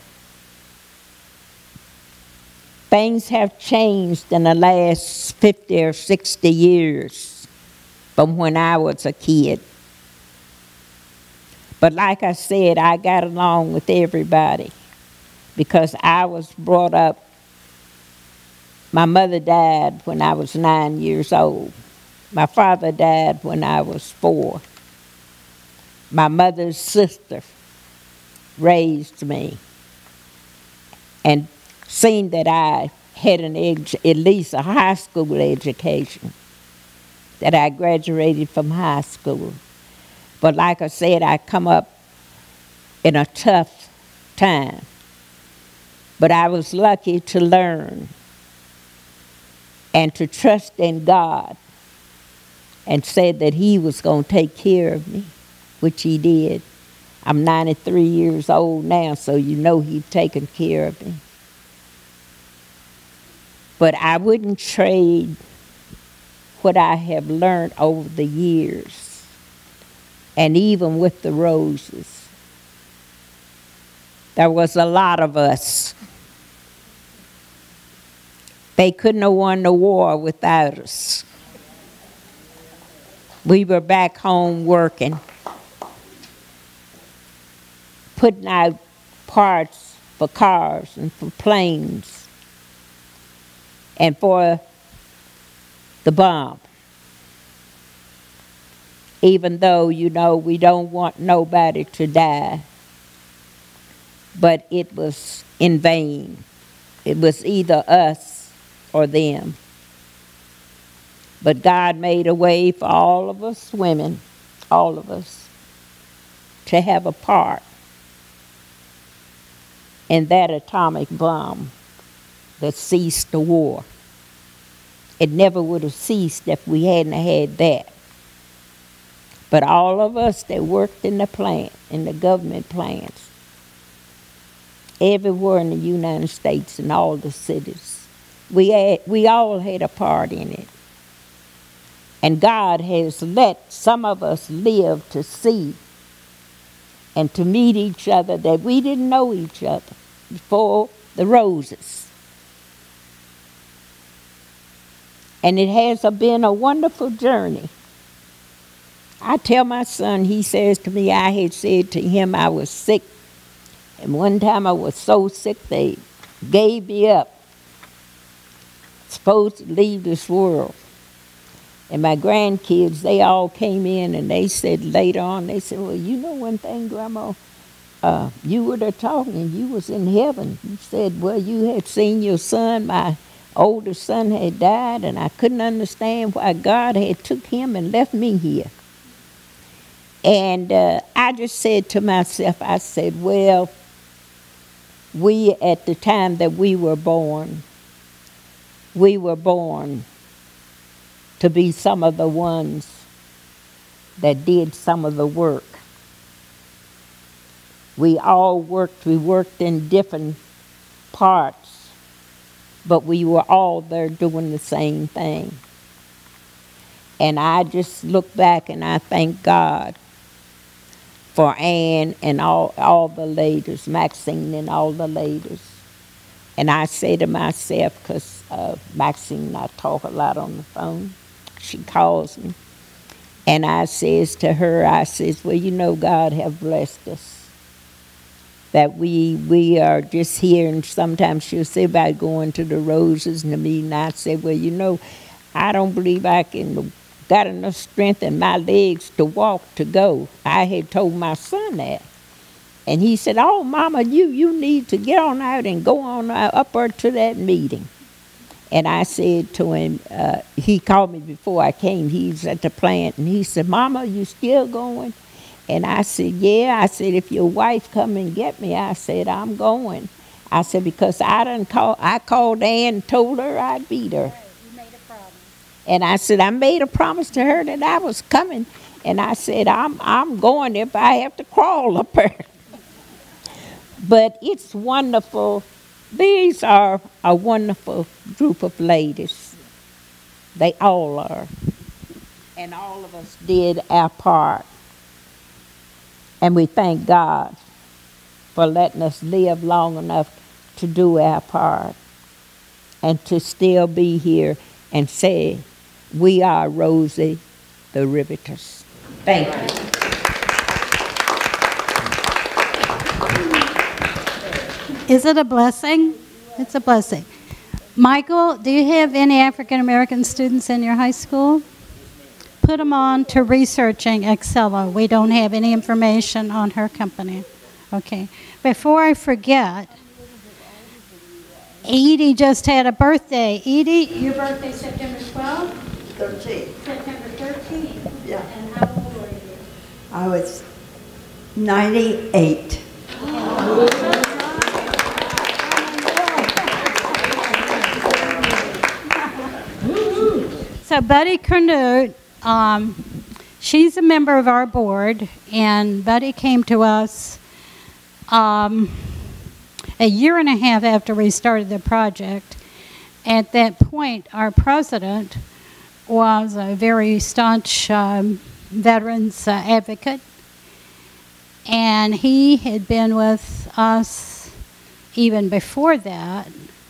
Things have changed in the last fifty or sixty years from when I was a kid. But like I said, I got along with everybody because I was brought up. My mother died when I was nine years old. My father died when I was four. My mother's sister raised me and seen that I had an edu- at least a high school education, that I graduated from high school. But like I said, I come up in a tough time. But I was lucky to learn and to trust in God and said that He was going to take care of me, which He did. I'm ninety-three years old now, so you know He's taken care of me. But I wouldn't trade what I have learned over the years, and even with the Rosies. There was a lot of us. They couldn't have won the war without us. We were back home working, putting out parts for cars and for planes and for the bomb. Even though, you know, we don't want nobody to die, but it was in vain. It was either us or them. But God made a way for all of us women, all of us, to have a part in that atomic bomb that ceased the war. It never would have ceased if we hadn't had that. But all of us that worked in the plant, in the government plants, everywhere in the United States and all the cities, we had, we all had a part in it. And God has let some of us live to see and to meet each other that we didn't know each other before the Rosies. And it has been a wonderful journey. I tell my son, he says to me, I had said to him I was sick. And one time I was so sick they gave me up. Supposed to leave this world. And my grandkids, they all came in and they said later on, they said, well, you know one thing, Grandma, uh, you were there talking, you was in heaven. You said, well, you had seen your son, my oldest son had died, and I couldn't understand why God had took him and left me here. And uh, I just said to myself, I said, well, we, at the time that we were born, we were born to be some of the ones that did some of the work. We all worked, we worked in different parts, but we were all there doing the same thing. And I just look back and I thank God for Ann and all, all the ladies, Maxine and all the ladies. And I say to myself, because uh, Maxine and I talk a lot on the phone, she calls me, and I says to her, I says, well, you know, God have blessed us. That we we are just here, and sometimes she'll say about going to the Rosies and the meeting. I say, well, you know, I don't believe I can got enough strength in my legs to walk, to go. I had told my son that. And he said, oh, Mama, you, you need to get on out and go on up there to that meeting. And I said to him, uh, he called me before I came. He's at the plant, and he said, Mama, you still going? And I said, yeah. I said, if your wife come and get me, I said, I'm going. I said, because I done call, I called Ann and told her I'd beat her. You made a promise. And I said, I made a promise to her that I was coming. And I said, I'm, I'm going if I have to crawl up there. But it's wonderful. These are a wonderful group of ladies. They all are. And all of us did our part. And we thank God for letting us live long enough to do our part and to still be here and say, we are Rosie the Riveters. Thank you. Is it a blessing? It's a blessing. Michael, do you have any African American students in your high school? Put them on to researching Excella. We don't have any information on her company. Okay. Before I forget, Edie just had a birthday. Edie, your birthday September twelfth? thirteenth. September thirteenth. Yeah. And how old were you? I was ninety-eight. So Buddy Canute, um, she's a member of our board, and Buddy came to us um, a year and a half after we started the project. At that point, our president was a very staunch um, veterans uh, advocate, and he had been with us even before that,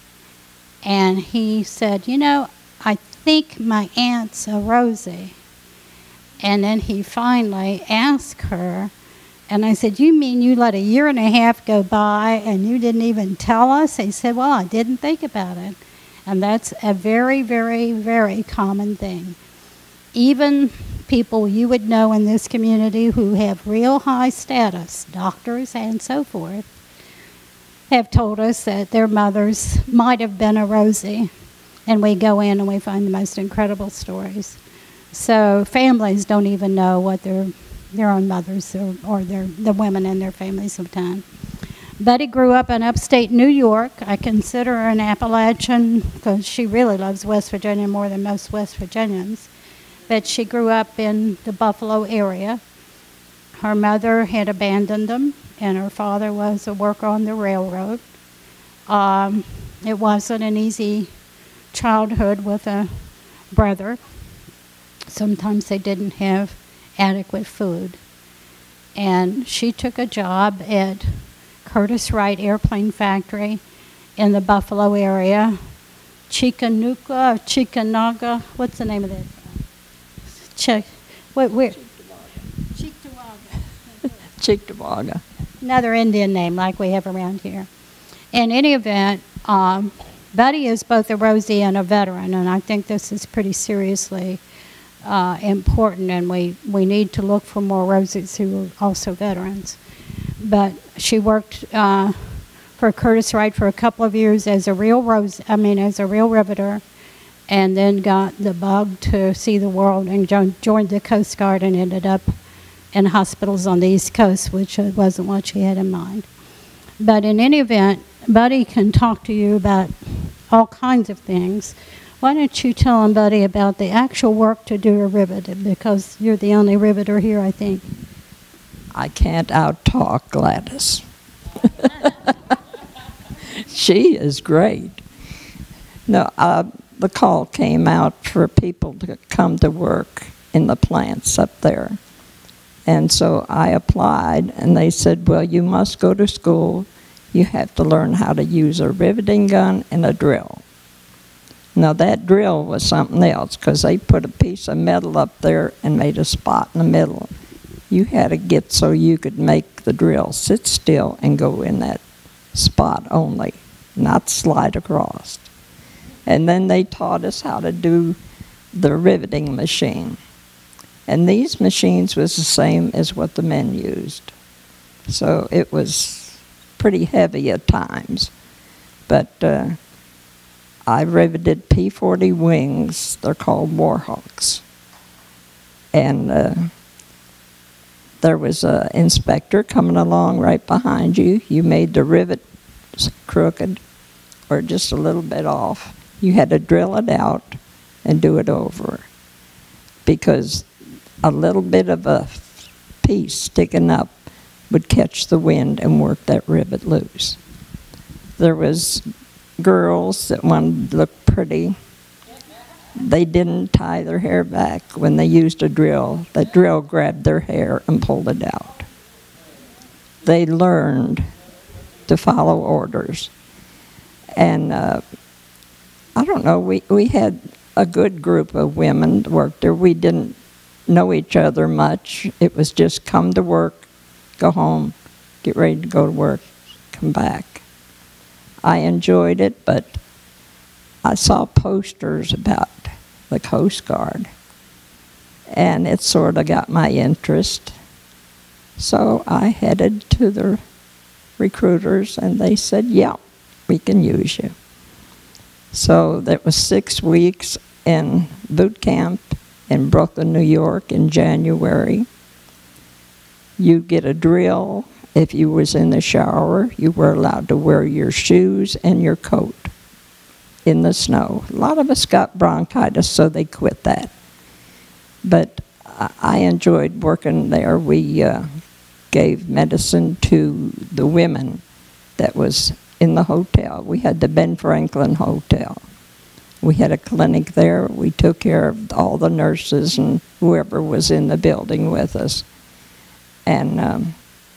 and he said, you know, I think my aunt's a Rosie. And then he finally asked her, and I said, you mean you let a year and a half go by and you didn't even tell us? He said, well, I didn't think about it. And that's a very, very, very common thing. Even people you would know in this community who have real high status, doctors and so forth, have told us that their mothers might have been a Rosie. And we go in and we find the most incredible stories. So families don't even know what their their own mothers or, or their the women in their families have done. Betty grew up in upstate New York. I consider her an Appalachian because she really loves West Virginia more than most West Virginians. But she grew up in the Buffalo area. Her mother had abandoned them, and her father was a worker on the railroad. Um, it wasn't an easy childhood with a brother. Sometimes they didn't have adequate food. And she took a job at Curtis Wright Airplane Factory in the Buffalo area. Chickanuga, Chickanaga, what's the name of that? Chick, wait, where? Cheektowaga. Cheektowaga. Another Indian name like we have around here. In any event, um, Buddy is both a Rosie and a veteran, and I think this is pretty seriously uh, important, and we, we need to look for more Rosies who are also veterans. But she worked uh, for Curtis Wright for a couple of years as a real rose, I mean, as a real riveter, and then got the bug to see the world and jo joined the Coast Guard and ended up in hospitals on the East Coast, which wasn't what she had in mind. But in any event, Buddy can talk to you about all kinds of things. Why don't you tell him, Buddy, about the actual work to do a rivet, because you're the only riveter here, I think. I can't out-talk Gladys. She is great. No, uh, the call came out for people to come to work in the plants up there. And so I applied, and they said, well, you must go to school. You have to learn how to use a riveting gun and a drill. Now, that drill was something else, because they put a piece of metal up there and made a spot in the middle. You had to get so you could make the drill sit still and go in that spot only, not slide across. And then they taught us how to do the riveting machine. And these machines was the same as what the men used. So it was pretty heavy at times. But uh, I riveted P forty wings. They're called Warhawks. And uh, there was an inspector coming along right behind you. You made the rivet crooked or just a little bit off. You had to drill it out and do it over, because a little bit of a piece sticking up would catch the wind and work that rivet loose. There was girls that wanted to look pretty. They didn't tie their hair back when they used a drill. The drill grabbed their hair and pulled it out. They learned to follow orders. And uh, I don't know, we, we had a good group of women that worked there. We didn't know each other much. It was just come to work, go home, get ready to go to work, come back. I enjoyed it, but I saw posters about the Coast Guard, and it sort of got my interest. So I headed to the recruiters, and they said, yeah, we can use you. So that was six weeks in boot camp in Brooklyn, New York in January. You get a drill. If you was in the shower, you were allowed to wear your shoes and your coat in the snow. A lot of us got bronchitis, so they quit that. But I enjoyed working there. We uh, gave medicine to the women that was in the hotel. We had the Ben Franklin Hotel. We had a clinic there. We took care of all the nurses and whoever was in the building with us. And um,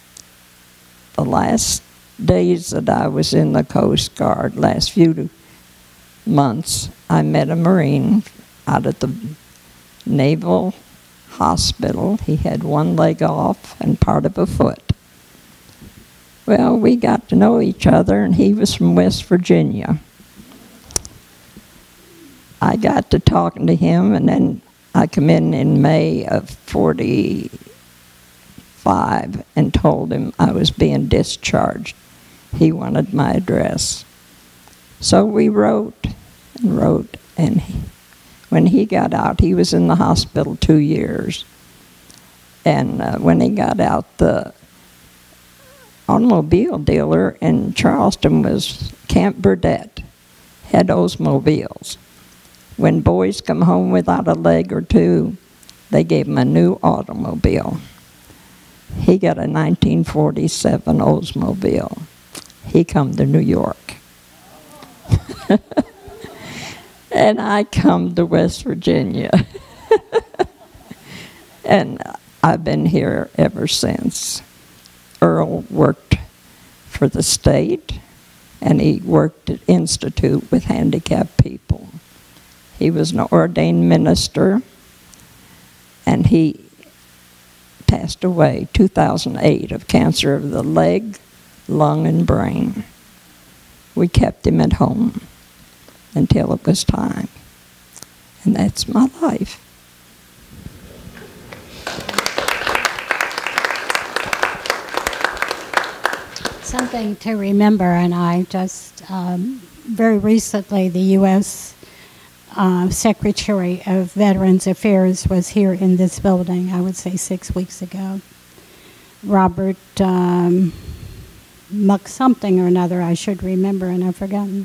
the last days that I was in the Coast Guard, last few months, I met a Marine out at the Naval Hospital. He had one leg off and part of a foot. Well, we got to know each other, and he was from West Virginia. I got to talking to him, and then I come in in May of forty-five and told him I was being discharged. He wanted my address. So we wrote and wrote, and he, when he got out, he was in the hospital two years. And uh, when he got out, the automobile dealer in Charleston was Camp Burdette, had Oldsmobiles. When boys come home without a leg or two, they gave him a new automobile. He got a nineteen forty-seven Oldsmobile. He come to New York. And I come to West Virginia. And I've been here ever since. Earl worked for the state, and he worked at Institute with handicapped people. He was an ordained minister, and he passed away two thousand eight of cancer of the leg, lung, and brain. We kept him at home until it was time. And that's my life. Something to remember, and I just um, very recently the U S Uh, Secretary of Veterans Affairs was here in this building, I would say six weeks ago. Robert um, Muck something or another, I should remember, and I've forgotten.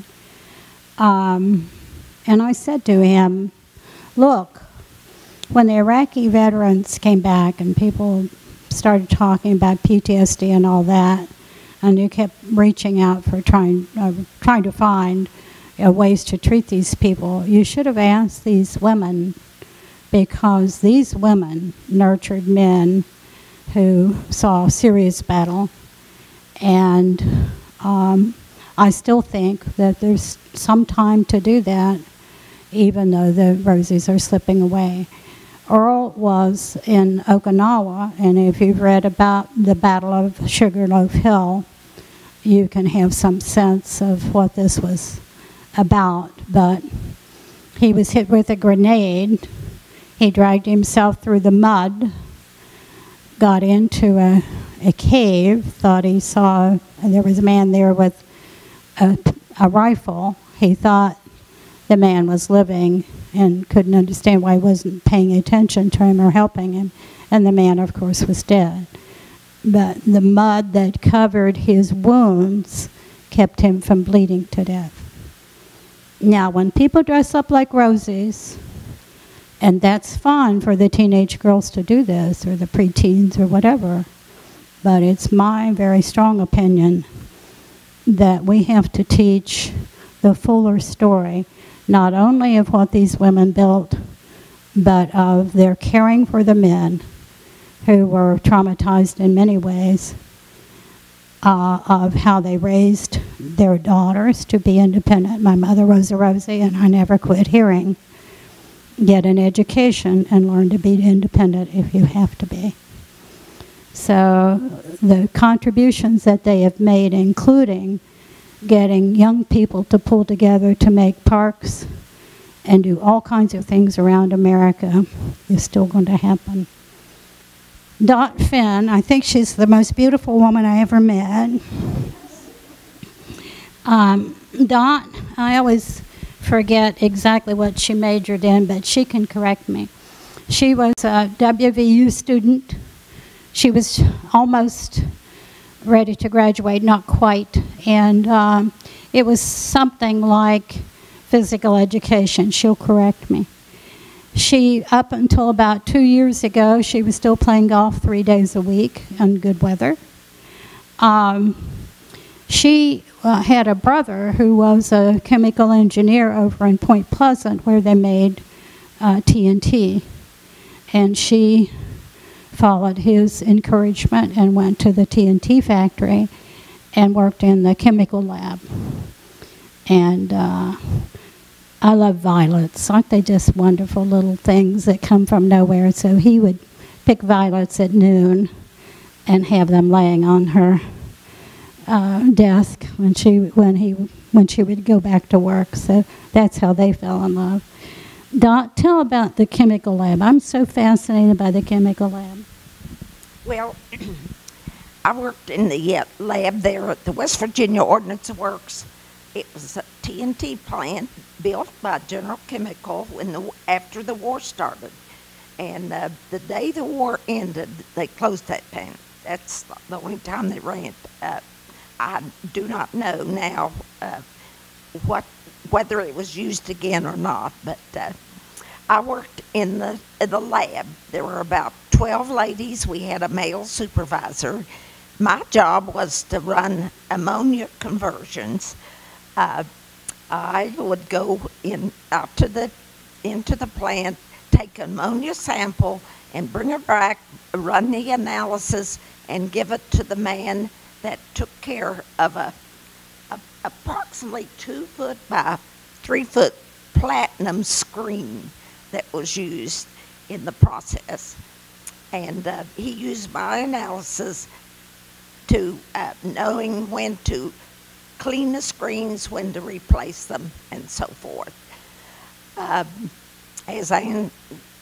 Um, and I said to him, look, when the Iraqi veterans came back and people started talking about P T S D and all that, and you kept reaching out for trying, uh, trying to find uh, ways to treat these people, you should have asked these women, because these women nurtured men who saw serious battle. And um, I still think that there's some time to do that, even though the Rosies are slipping away. Earl was in Okinawa, and if you've read about the Battle of Sugarloaf Hill, you can have some sense of what this was about. But he was hit with a grenade. He dragged himself through the mud, got into a, a cave, thought he saw, there was a man there with a, a rifle. He thought the man was living and couldn't understand why he wasn't paying attention to him or helping him. And the man, of course, was dead. But the mud that covered his wounds kept him from bleeding to death. Now, when people dress up like Rosies, and that's fine for the teenage girls to do this, or the preteens, or whatever, but it's my very strong opinion that we have to teach the fuller story, not only of what these women built, but of their caring for the men who were traumatized in many ways, uh, of how they raised their daughters to be independent. My mother was a Rosie, and I never quit hearing, get an education and learn to be independent if you have to be. So the contributions that they have made, including getting young people to pull together to make parks and do all kinds of things around America, is still going to happen. Dot Finn, I think she's the most beautiful woman I ever met. Um, Dot, I always forget exactly what she majored in, but she can correct me. She was a W V U student. She was almost ready to graduate, not quite, and um, it was something like physical education. She'll correct me. She, up until about two years ago, she was still playing golf three days a week in good weather. Um, she uh, had a brother who was a chemical engineer over in Point Pleasant, where they made uh, T N T, and she followed his encouragement and went to the T N T factory and worked in the chemical lab. And uh, I love violets. Aren't they just wonderful little things that come from nowhere? So he would pick violets at noon and have them laying on her uh, desk when she when he when she would go back to work. So that's how they fell in love. Dot, tell about the chemical lab. I'm so fascinated by the chemical lab. Well, I worked in the uh, lab there at the West Virginia Ordnance Works. It was a T N T plant built by General Chemical when the, after the war started. And uh, the day the war ended, they closed that plant. That's the only time they ran it. Uh, I do not know now uh, what whether it was used again or not, but uh, I worked in the, in the lab. There were about twelve ladies. We had a male supervisor. My job was to run ammonia conversions. Uh, I would go in out to the into the plant, take an ammonia sample, and bring it back, run the analysis, and give it to the man that took care of a, a approximately two foot by three foot platinum screen that was used in the process. And uh, he used my analysis to uh, knowing when to clean the screens, when to replace them, and so forth. Uh, as I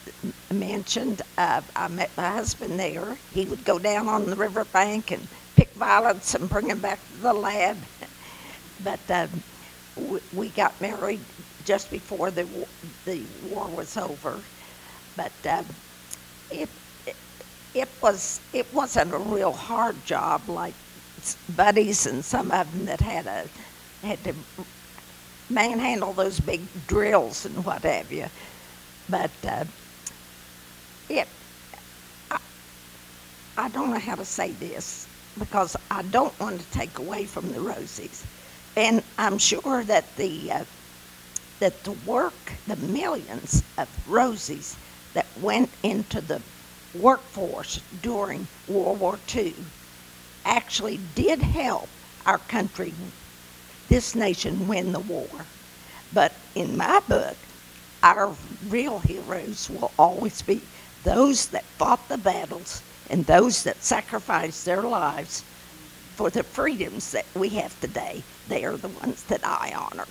mentioned, uh, I met my husband there. He would go down on the riverbank and pick violets and bring them back to the lab. But uh, we, we got married just before the the war was over. But uh, it, it it was it wasn't a real hard job like buddies and some of them that had a had to manhandle those big drills and what have you. But uh, it I, I don't know how to say this because I don't want to take away from the Rosies, and I'm sure that the uh, that the work, the millions of Rosies that went into the workforce during World War Two actually did help our country, this nation, win the war. But in my book, our real heroes will always be those that fought the battles and those that sacrificed their lives for the freedoms that we have today. They are the ones that I honor.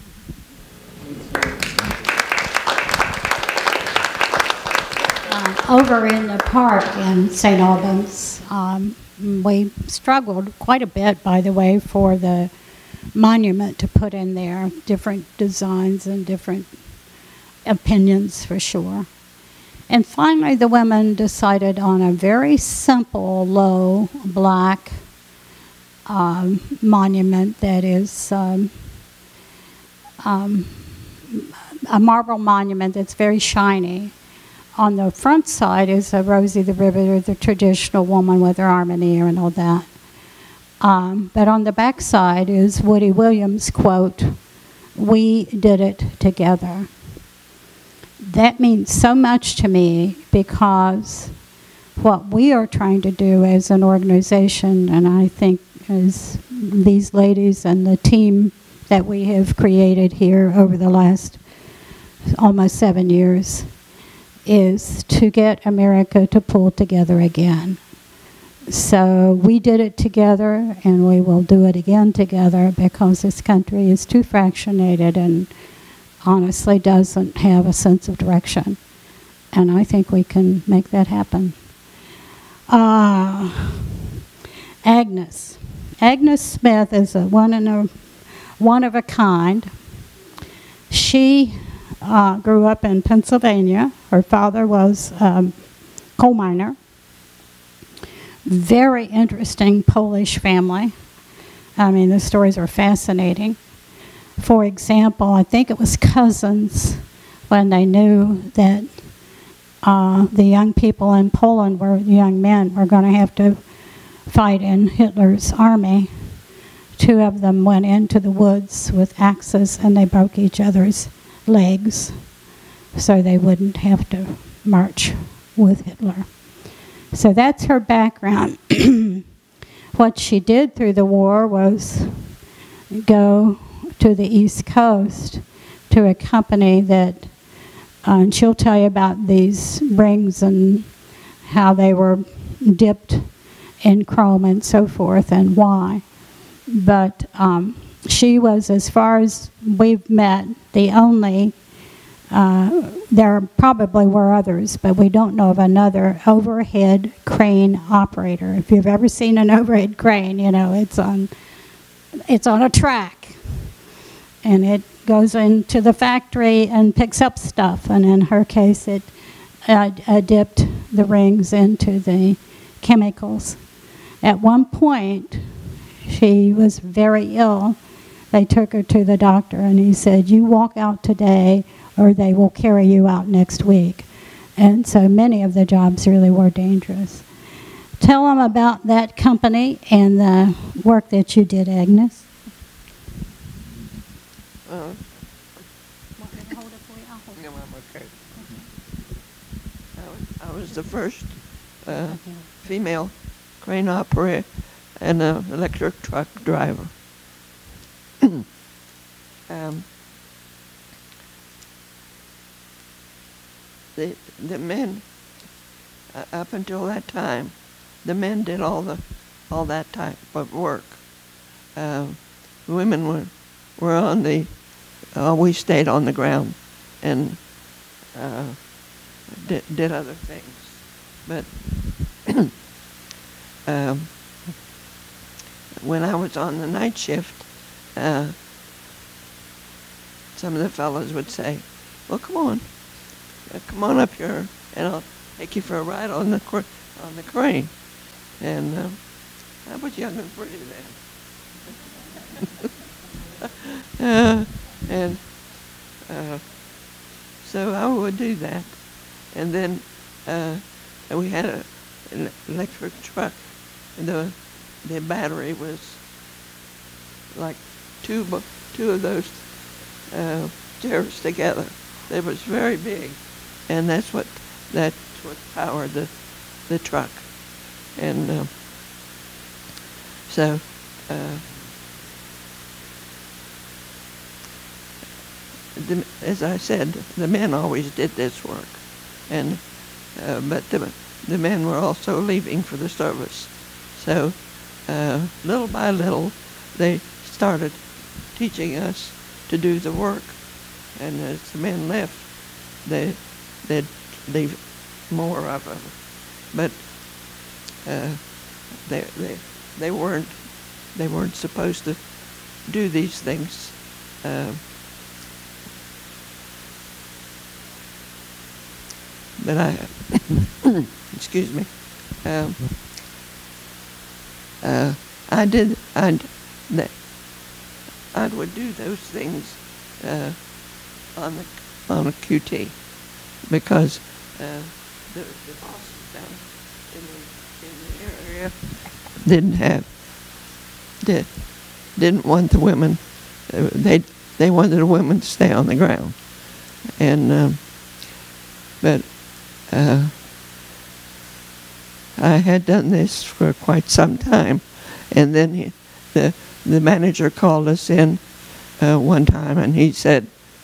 Uh, over in the park in Saint Albans, um, we struggled quite a bit, by the way, for the monument to put in there, different designs and different opinions for sure. And finally the women decided on a very simple, low, black um, monument that is um, um, a marble monument that's very shiny. On the front side is a Rosie the Riveter, the traditional woman with her arm in the air and all that. Um, but on the back side is Woody Williams' quote, "We did it together." That means so much to me because what we are trying to do as an organization, and I think as these ladies and the team that we have created here over the last almost seven years, is to get America to pull together again. So we did it together, and we will do it again together because this country is too fractionated and honestly doesn't have a sense of direction. And I think we can make that happen. Uh, Agnes. Agnes Smith is a one, in a, one of a kind. She uh, grew up in Pennsylvania. Her father was a um, coal miner. Very interesting Polish family. I mean, the stories are fascinating. For example, I think it was cousins when they knew that uh, the young people in Poland, were young men, were going to have to fight in Hitler's army. Two of them went into the woods with axes and they broke each other's legs so they wouldn't have to march with Hitler. So that's her background. What she did through the war was go to the East Coast to a company that, uh, and she'll tell you about these rings and how they were dipped in chrome and so forth and why. But um, she was, as far as we've met, the only, uh, there probably were others, but we don't know of another overhead crane operator. If you've ever seen an overhead crane, you know, it's on, it's on a track. And it goes into the factory and picks up stuff. And in her case, it uh, uh, dipped the rings into the chemicals. At one point, she was very ill. They took her to the doctor, and he said, "You walk out today, or they will carry you out next week." And so many of the jobs really were dangerous. Tell them about that company and the work that you did, Agnes. Uh, Hold it for you. I'll hold it. no, I'm okay. I was, I was the first uh, female crane operator and an electric truck driver. um, the the men uh, up until that time, the men did all the all that type of work. Uh, women were were on the uh, we stayed on the ground and uh, did, did other things, but um, when I was on the night shift, uh, some of the fellows would say, "Well, come on, uh, come on up here, and I'll take you for a ride on the cr on the crane." And um, I was young and pretty then. uh, and uh, so I would do that, and then uh, we had a, an electric truck, and the the battery was like two two of those uh, chairs together. It was very big, and that's what that's what powered the the truck, and uh, so. Uh, The, as I said, the men always did this work, and uh, but the, the men were also leaving for the service. So uh, little by little, they started teaching us to do the work, and as the men left, they they'd leave more of them. But uh, they they they weren't they weren't supposed to do these things. Uh, But I, excuse me, um, uh, I did, I, I would do those things uh, on the on a Q T, because uh, the, the bosses down in the, in the area didn't have, did, didn't want the women, uh, they they wanted the women to stay on the ground, and um, but. Uh, I had done this for quite some time, and then he, the the manager called us in uh, one time, and he said,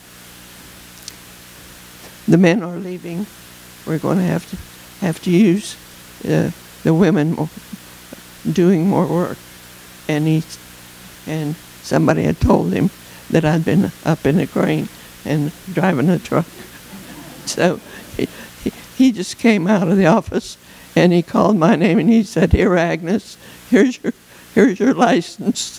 "The men are leaving. We're going to have to have to use uh, the women more, doing more work." And he and somebody had told him that I'd been up in a crane and driving a truck, so. He, He just came out of the office, and he called my name, and he said, "Here, Agnes, here's your, here's your license."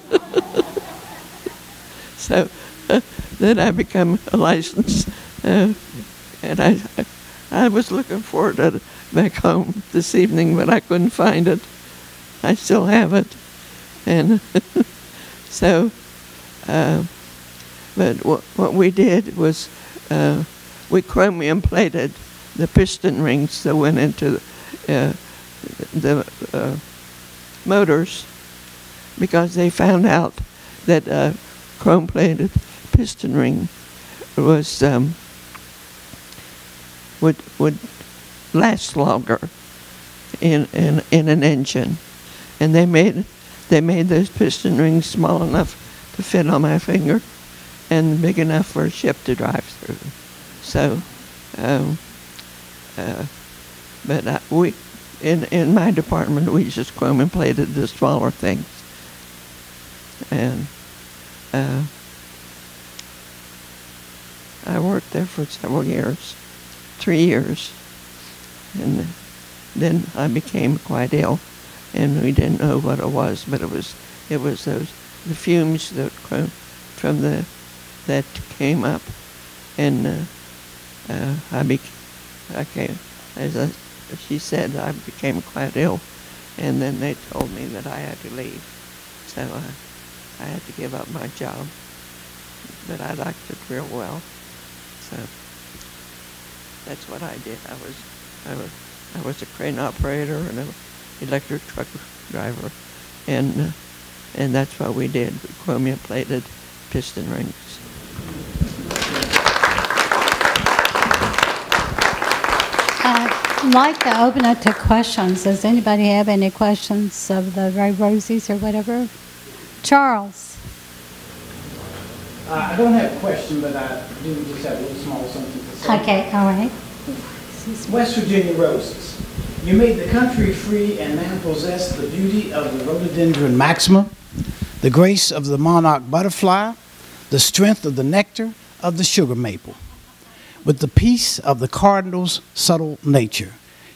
So uh, then I became a license, uh, and I, I was looking forward to it back home this evening, but I couldn't find it. I still have it, and so. Uh, but what what we did was uh, we chromium plated the piston rings that went into uh, the uh, motors, because they found out that uh, chrome-plated piston ring was um, would would last longer in in in an engine, and they made they made those piston rings small enough to fit on my finger, and big enough for a ship to drive through. So. Um, Uh, but I, we, in in my department, we just chromium plated the smaller things, and uh, I worked there for several years, three years, and then I became quite ill, and we didn't know what it was, but it was it was those the fumes that from the that came up, and uh, uh, I became. I came, as I, she said, I became quite ill, and then they told me that I had to leave. So I, I had to give up my job, but I liked it real well. So that's what I did. I was, I was, I was a crane operator and an electric truck driver, and uh, and that's what we did. We chromium plated piston rings. I'd like to open it to questions. Does anybody have any questions of the Rosies or whatever? Charles. Uh, I don't have a question, but I do just have a little small something to say. Okay, all right. West Virginia Roses. You made the country free, and man possessed the beauty of the rhododendron maxima, the grace of the monarch butterfly, the strength of the nectar of the sugar maple, with the peace of the cardinal's subtle nature.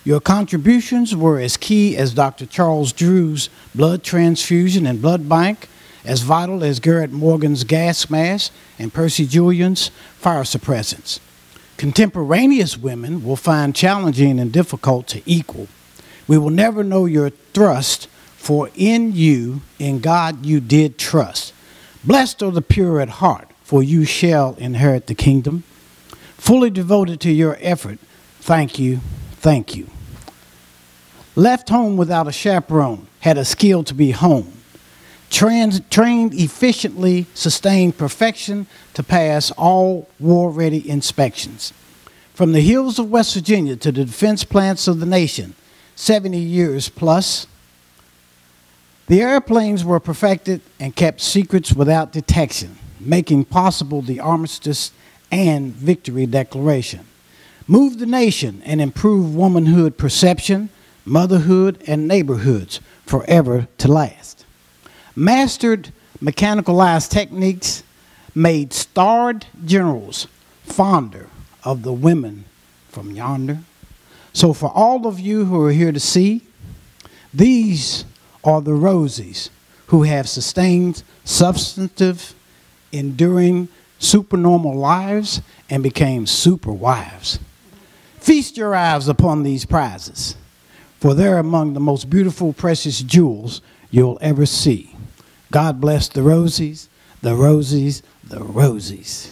Your contributions were as key as Doctor Charles Drew's blood transfusion and blood bank, as vital as Garrett Morgan's gas mask and Percy Julian's fire suppressants. Contemporaneous women will find challenging and difficult to equal. We will never know your thrust, for in you, in God you did trust. Blessed are the pure at heart, for you shall inherit the kingdom. Fully devoted to your effort, thank you, thank you. Left home without a chaperone, had a skill to be home. Trans, trained efficiently, sustained perfection to pass all war-ready inspections. From the hills of West Virginia to the defense plants of the nation, seventy years plus. The airplanes were perfected and kept secrets without detection, making possible the armistice and victory declaration. Moved the nation and improved womanhood perception, motherhood, and neighborhoods forever to last. Mastered mechanicalized techniques, made starred generals fonder of the women from yonder. So for all of you who are here to see, these are the Rosies who have sustained substantive, enduring, supernormal lives and became super wives. Feast your eyes upon these prizes, for they're among the most beautiful, precious jewels you'll ever see. God bless the Rosies, the Rosies, the Rosies.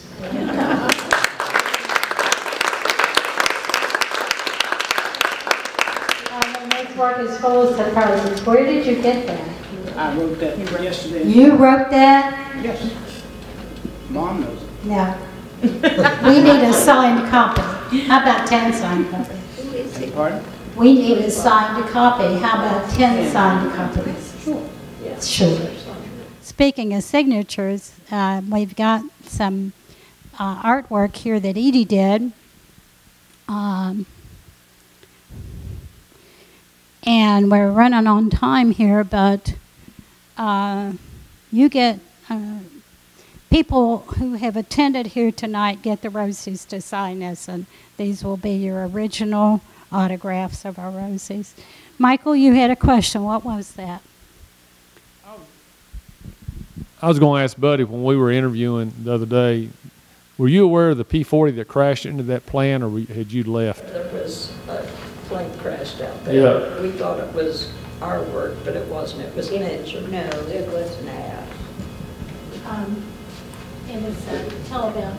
The next work is full of surprises. Where did you get that? I wrote that yesterday. You wrote that? Yes. Mom knows it. No. We need a signed copy. How about ten signed copies? Pardon? We need a signed copy. How about ten signed copies? Sure. Sure. Speaking of signatures, uh, we've got some uh, artwork here that Edie did. Um, and we're running on time here, but uh, you get, uh, people who have attended here tonight get the Rosies to sign this, and these will be your original autographs of our Rosies. Michael, you had a question. What was that? I was going to ask Buddy when we were interviewing the other day, were you aware of the P forty that crashed into that plant, or had you left? There was a plane crashed out there. Yeah. We thought it was our work, but it wasn't. It was Kindred. No, it wasn't ours. Um, it was uh, Telebel.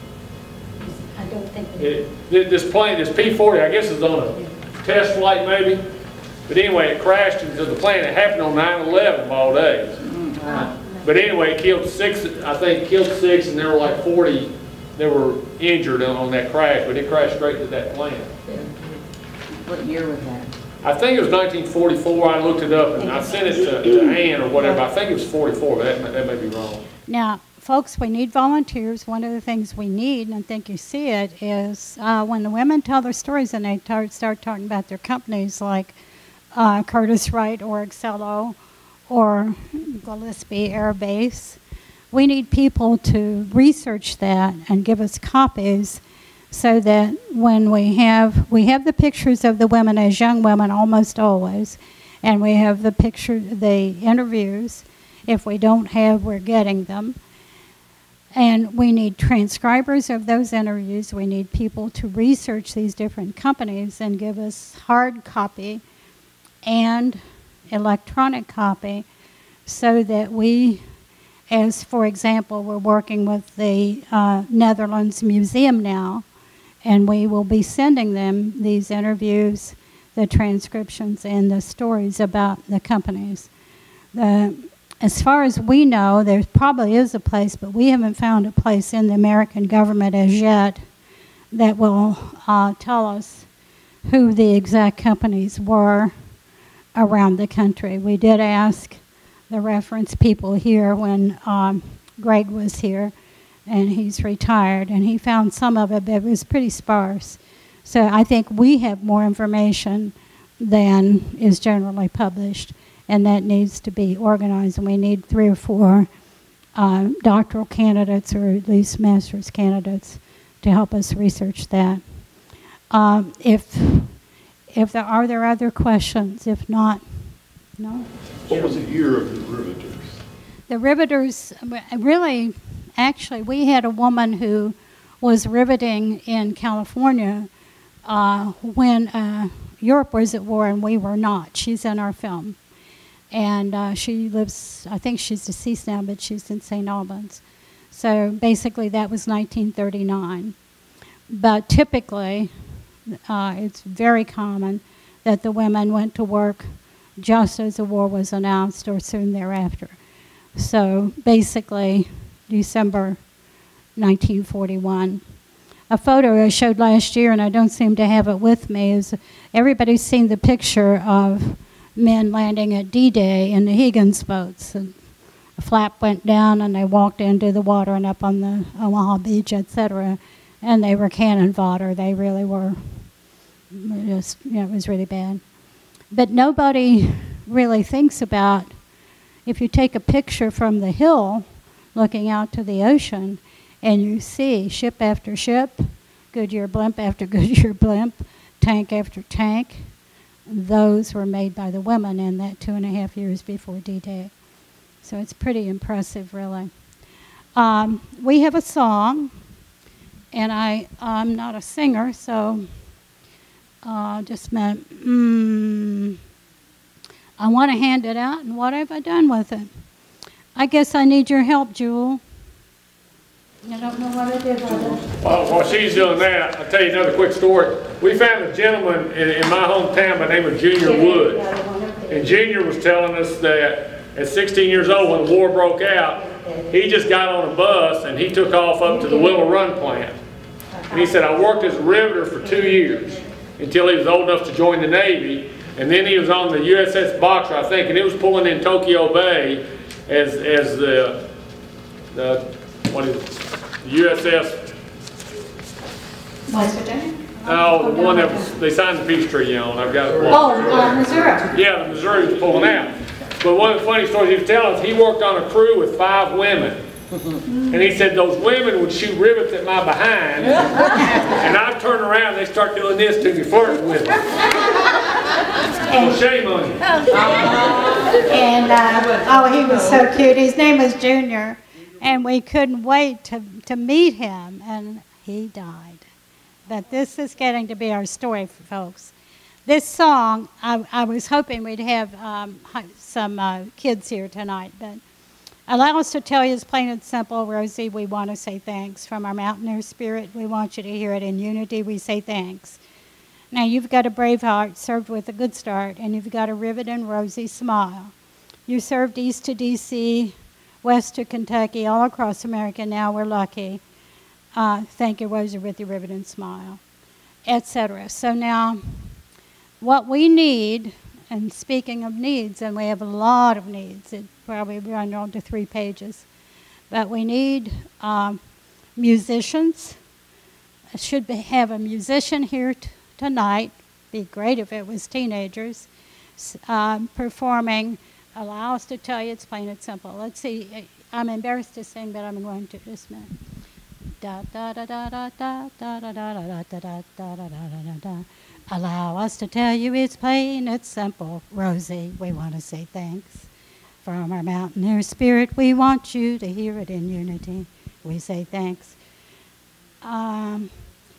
I don't think it, It, this plane, this P forty, I guess is on a test flight maybe. But anyway, it crashed into the plane. It happened on nine eleven of all days. uh, But anyway, it killed six, I think killed six, and there were like forty that were injured on, on that crash, but it crashed straight to that plant. What year was that? I think it was nineteen forty-four. I looked it up, and I sent it to, to Ann or whatever. I think it was forty-four, but that, that may be wrong. Now, folks, we need volunteers. One of the things we need, and I think you see it, is uh, when the women tell their stories and they tar start talking about their companies like uh, Curtis Wright or Excello or Gillespie Air Base, we need people to research that and give us copies so that when we have, we have the pictures of the women as young women almost always, and we have the picture, the interviews. If we don't have, we're getting them. And we need transcribers of those interviews. We need people to research these different companies and give us hard copy and electronic copy so that we, as for example, we're working with the uh, Netherlands Museum now, and we will be sending them these interviews, the transcriptions, and the stories about the companies. The, as far as we know, there probably is a place, but we haven't found a place in the American government as yet that will uh, tell us who the exact companies were around the country. We did ask the reference people here when um, Greg was here, and he's retired, and he found some of it, but it was pretty sparse. So I think we have more information than is generally published, and that needs to be organized, and we need three or four uh, doctoral candidates or at least master's candidates to help us research that. Um, if if there are there other questions, if not, no. What was the year of the Riveters? The Riveters, really, actually, we had a woman who was riveting in California uh, when uh, Europe was at war and we were not. She's in our film. And uh, she lives, I think she's deceased now, but she's in Saint Albans. So basically that was nineteen thirty-nine. But typically, uh, it's very common that the women went to work just as the war was announced or soon thereafter. So basically, December nineteen forty-one. A photo I showed last year, and I don't seem to have it with me, is everybody's seen the picture of men landing at D-Day in the Higgins boats. And a flap went down, and they walked into the water and up on the Omaha Beach, et cetera. And they were cannon fodder. They really were. Just, you know, it was really bad. But nobody really thinks about, if you take a picture from the hill looking out to the ocean and you see ship after ship, Goodyear blimp after Goodyear blimp, tank after tank, those were made by the women in that two and a half years before D-Day. So it's pretty impressive, really. Um, we have a song, and I, I'm not a singer, so uh, just meant, mm, I want to hand it out, and what have I done with it? I guess I need your help, Jewel. I don't know what I did with it. Well, while she's doing that, I'll tell you another quick story. We found a gentleman in, in my hometown by the name of Junior Wood. And Junior was telling us that at sixteen years old, when the war broke out, he just got on a bus and he took off up to the Willow Run plant. And he said, I worked as a riveter for two years until he was old enough to join the Navy. And then he was on the U S S Boxer, I think, and it was pulling in Tokyo Bay as, as the, the, what is it, the U S S. West Virginia? No, the one that was, they signed the peace treaty on. I've got it. Oh, uh, Missouri. Yeah, the Missouri was pulling out. But one of the funny stories he was telling us, he worked on a crew with five women. And he said those women would shoot rivets at my behind, and I'd turn around and they start doing this to me, flirting with me. Well, shame on you. And, uh, oh, he was so cute. His name was Junior, and we couldn't wait to, to meet him, and he died. But this is getting to be our story, folks. This song, I, I was hoping we'd have um, some uh, kids here tonight, but allow us to tell you it's plain and simple. Rosie, we want to say thanks. From our mountaineer spirit, we want you to hear it in unity. We say thanks. Now, you've got a brave heart, served with a good start, and you've got a rivet and rosy smile. You served east to D C, west to Kentucky, all across America. Now we're lucky. Uh, thank you, Rosie, with your rivet and smile, et cetera. So now, what we need, and speaking of needs, and we have a lot of needs, it probably run on to three pages, but we need um, musicians. I should be, have a musician here t tonight. Be great if it was teenagers um, performing. Allow us to tell you it's plain and simple. Let's see. I'm embarrassed to sing, but I'm going to just a minute. Da da da da da da da da da da da da da da da da. Allow us to tell you it's plain, it's simple. Rosie, we want to say thanks. From our mountaineer spirit, we want you to hear it in unity. We say thanks. Um,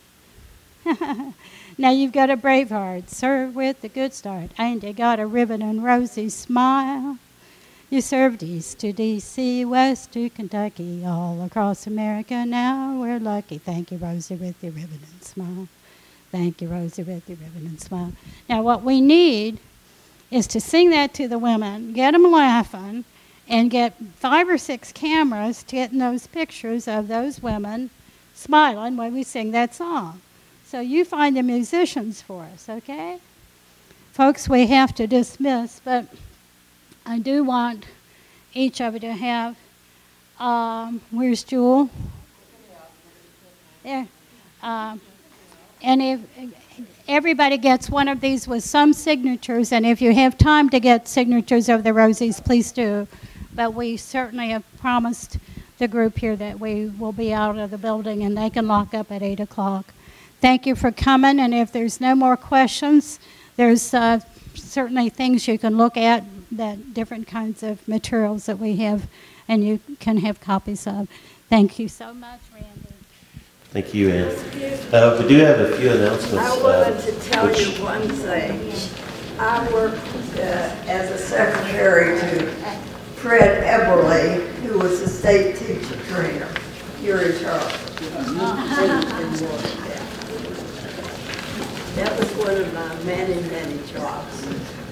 now you've got a brave heart, serve with a good start. And you got a ribbon and rosy smile. You served east to D C, west to Kentucky, all across America. Now we're lucky. Thank you, Rosie, with your ribbon and smile. Thank you, Rosie, with your ribbon and smile. Now what we need is to sing that to the women, get them laughing, and get five or six cameras to get in those pictures of those women smiling when we sing that song. So you find the musicians for us, okay? Folks, we have to dismiss, but I do want each of you to have, um, where's Jewel? There. Um, and if everybody gets one of these with some signatures, and if you have time to get signatures of the Rosies, please do. But we certainly have promised the group here that we will be out of the building and they can lock up at eight o'clock. Thank you for coming, and if there's no more questions, there's uh, certainly things you can look at, that different kinds of materials that we have, and you can have copies of. Thank you so much, Randy. Thank you, Ann. Uh, we do have a few announcements. I wanted uh, to tell which- you one thing. I worked uh, as a secretary to Fred Eberly, who was a state teacher trainer here in Charleston. That was one of my many, many jobs.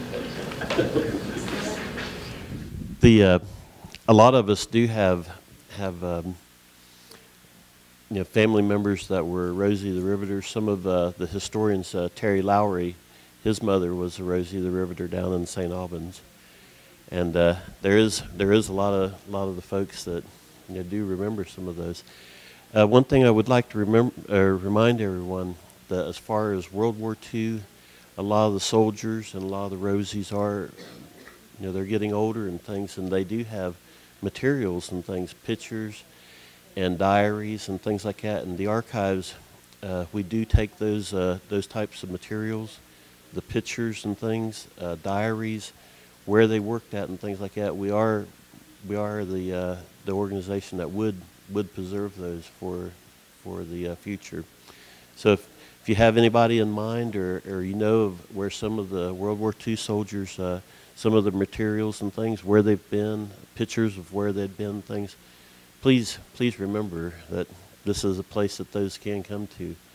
The uh, a lot of us do have have um, you know, family members that were Rosie the Riveters. Some of uh, the historians, uh, Terry Lowry, his mother was a Rosie the Riveter down in Saint Albans, and uh, there is there is a lot of a lot of the folks that you know, do remember some of those. Uh, one thing I would like to remember uh, remind everyone that as far as World War Two, a lot of the soldiers and a lot of the Rosies are, you know, they're getting older and things, and they do have materials and things, pictures and diaries and things like that. And the archives, uh, we do take those uh, those types of materials, the pictures and things, uh, diaries, where they worked at and things like that. We are we are the uh, the organization that would would preserve those for for the uh, future. So if if you have anybody in mind, or or you know of where some of the World War Two soldiers, uh, some of the materials and things, where they've been, pictures of where they've been, things, please please remember that this is a place that those can come to.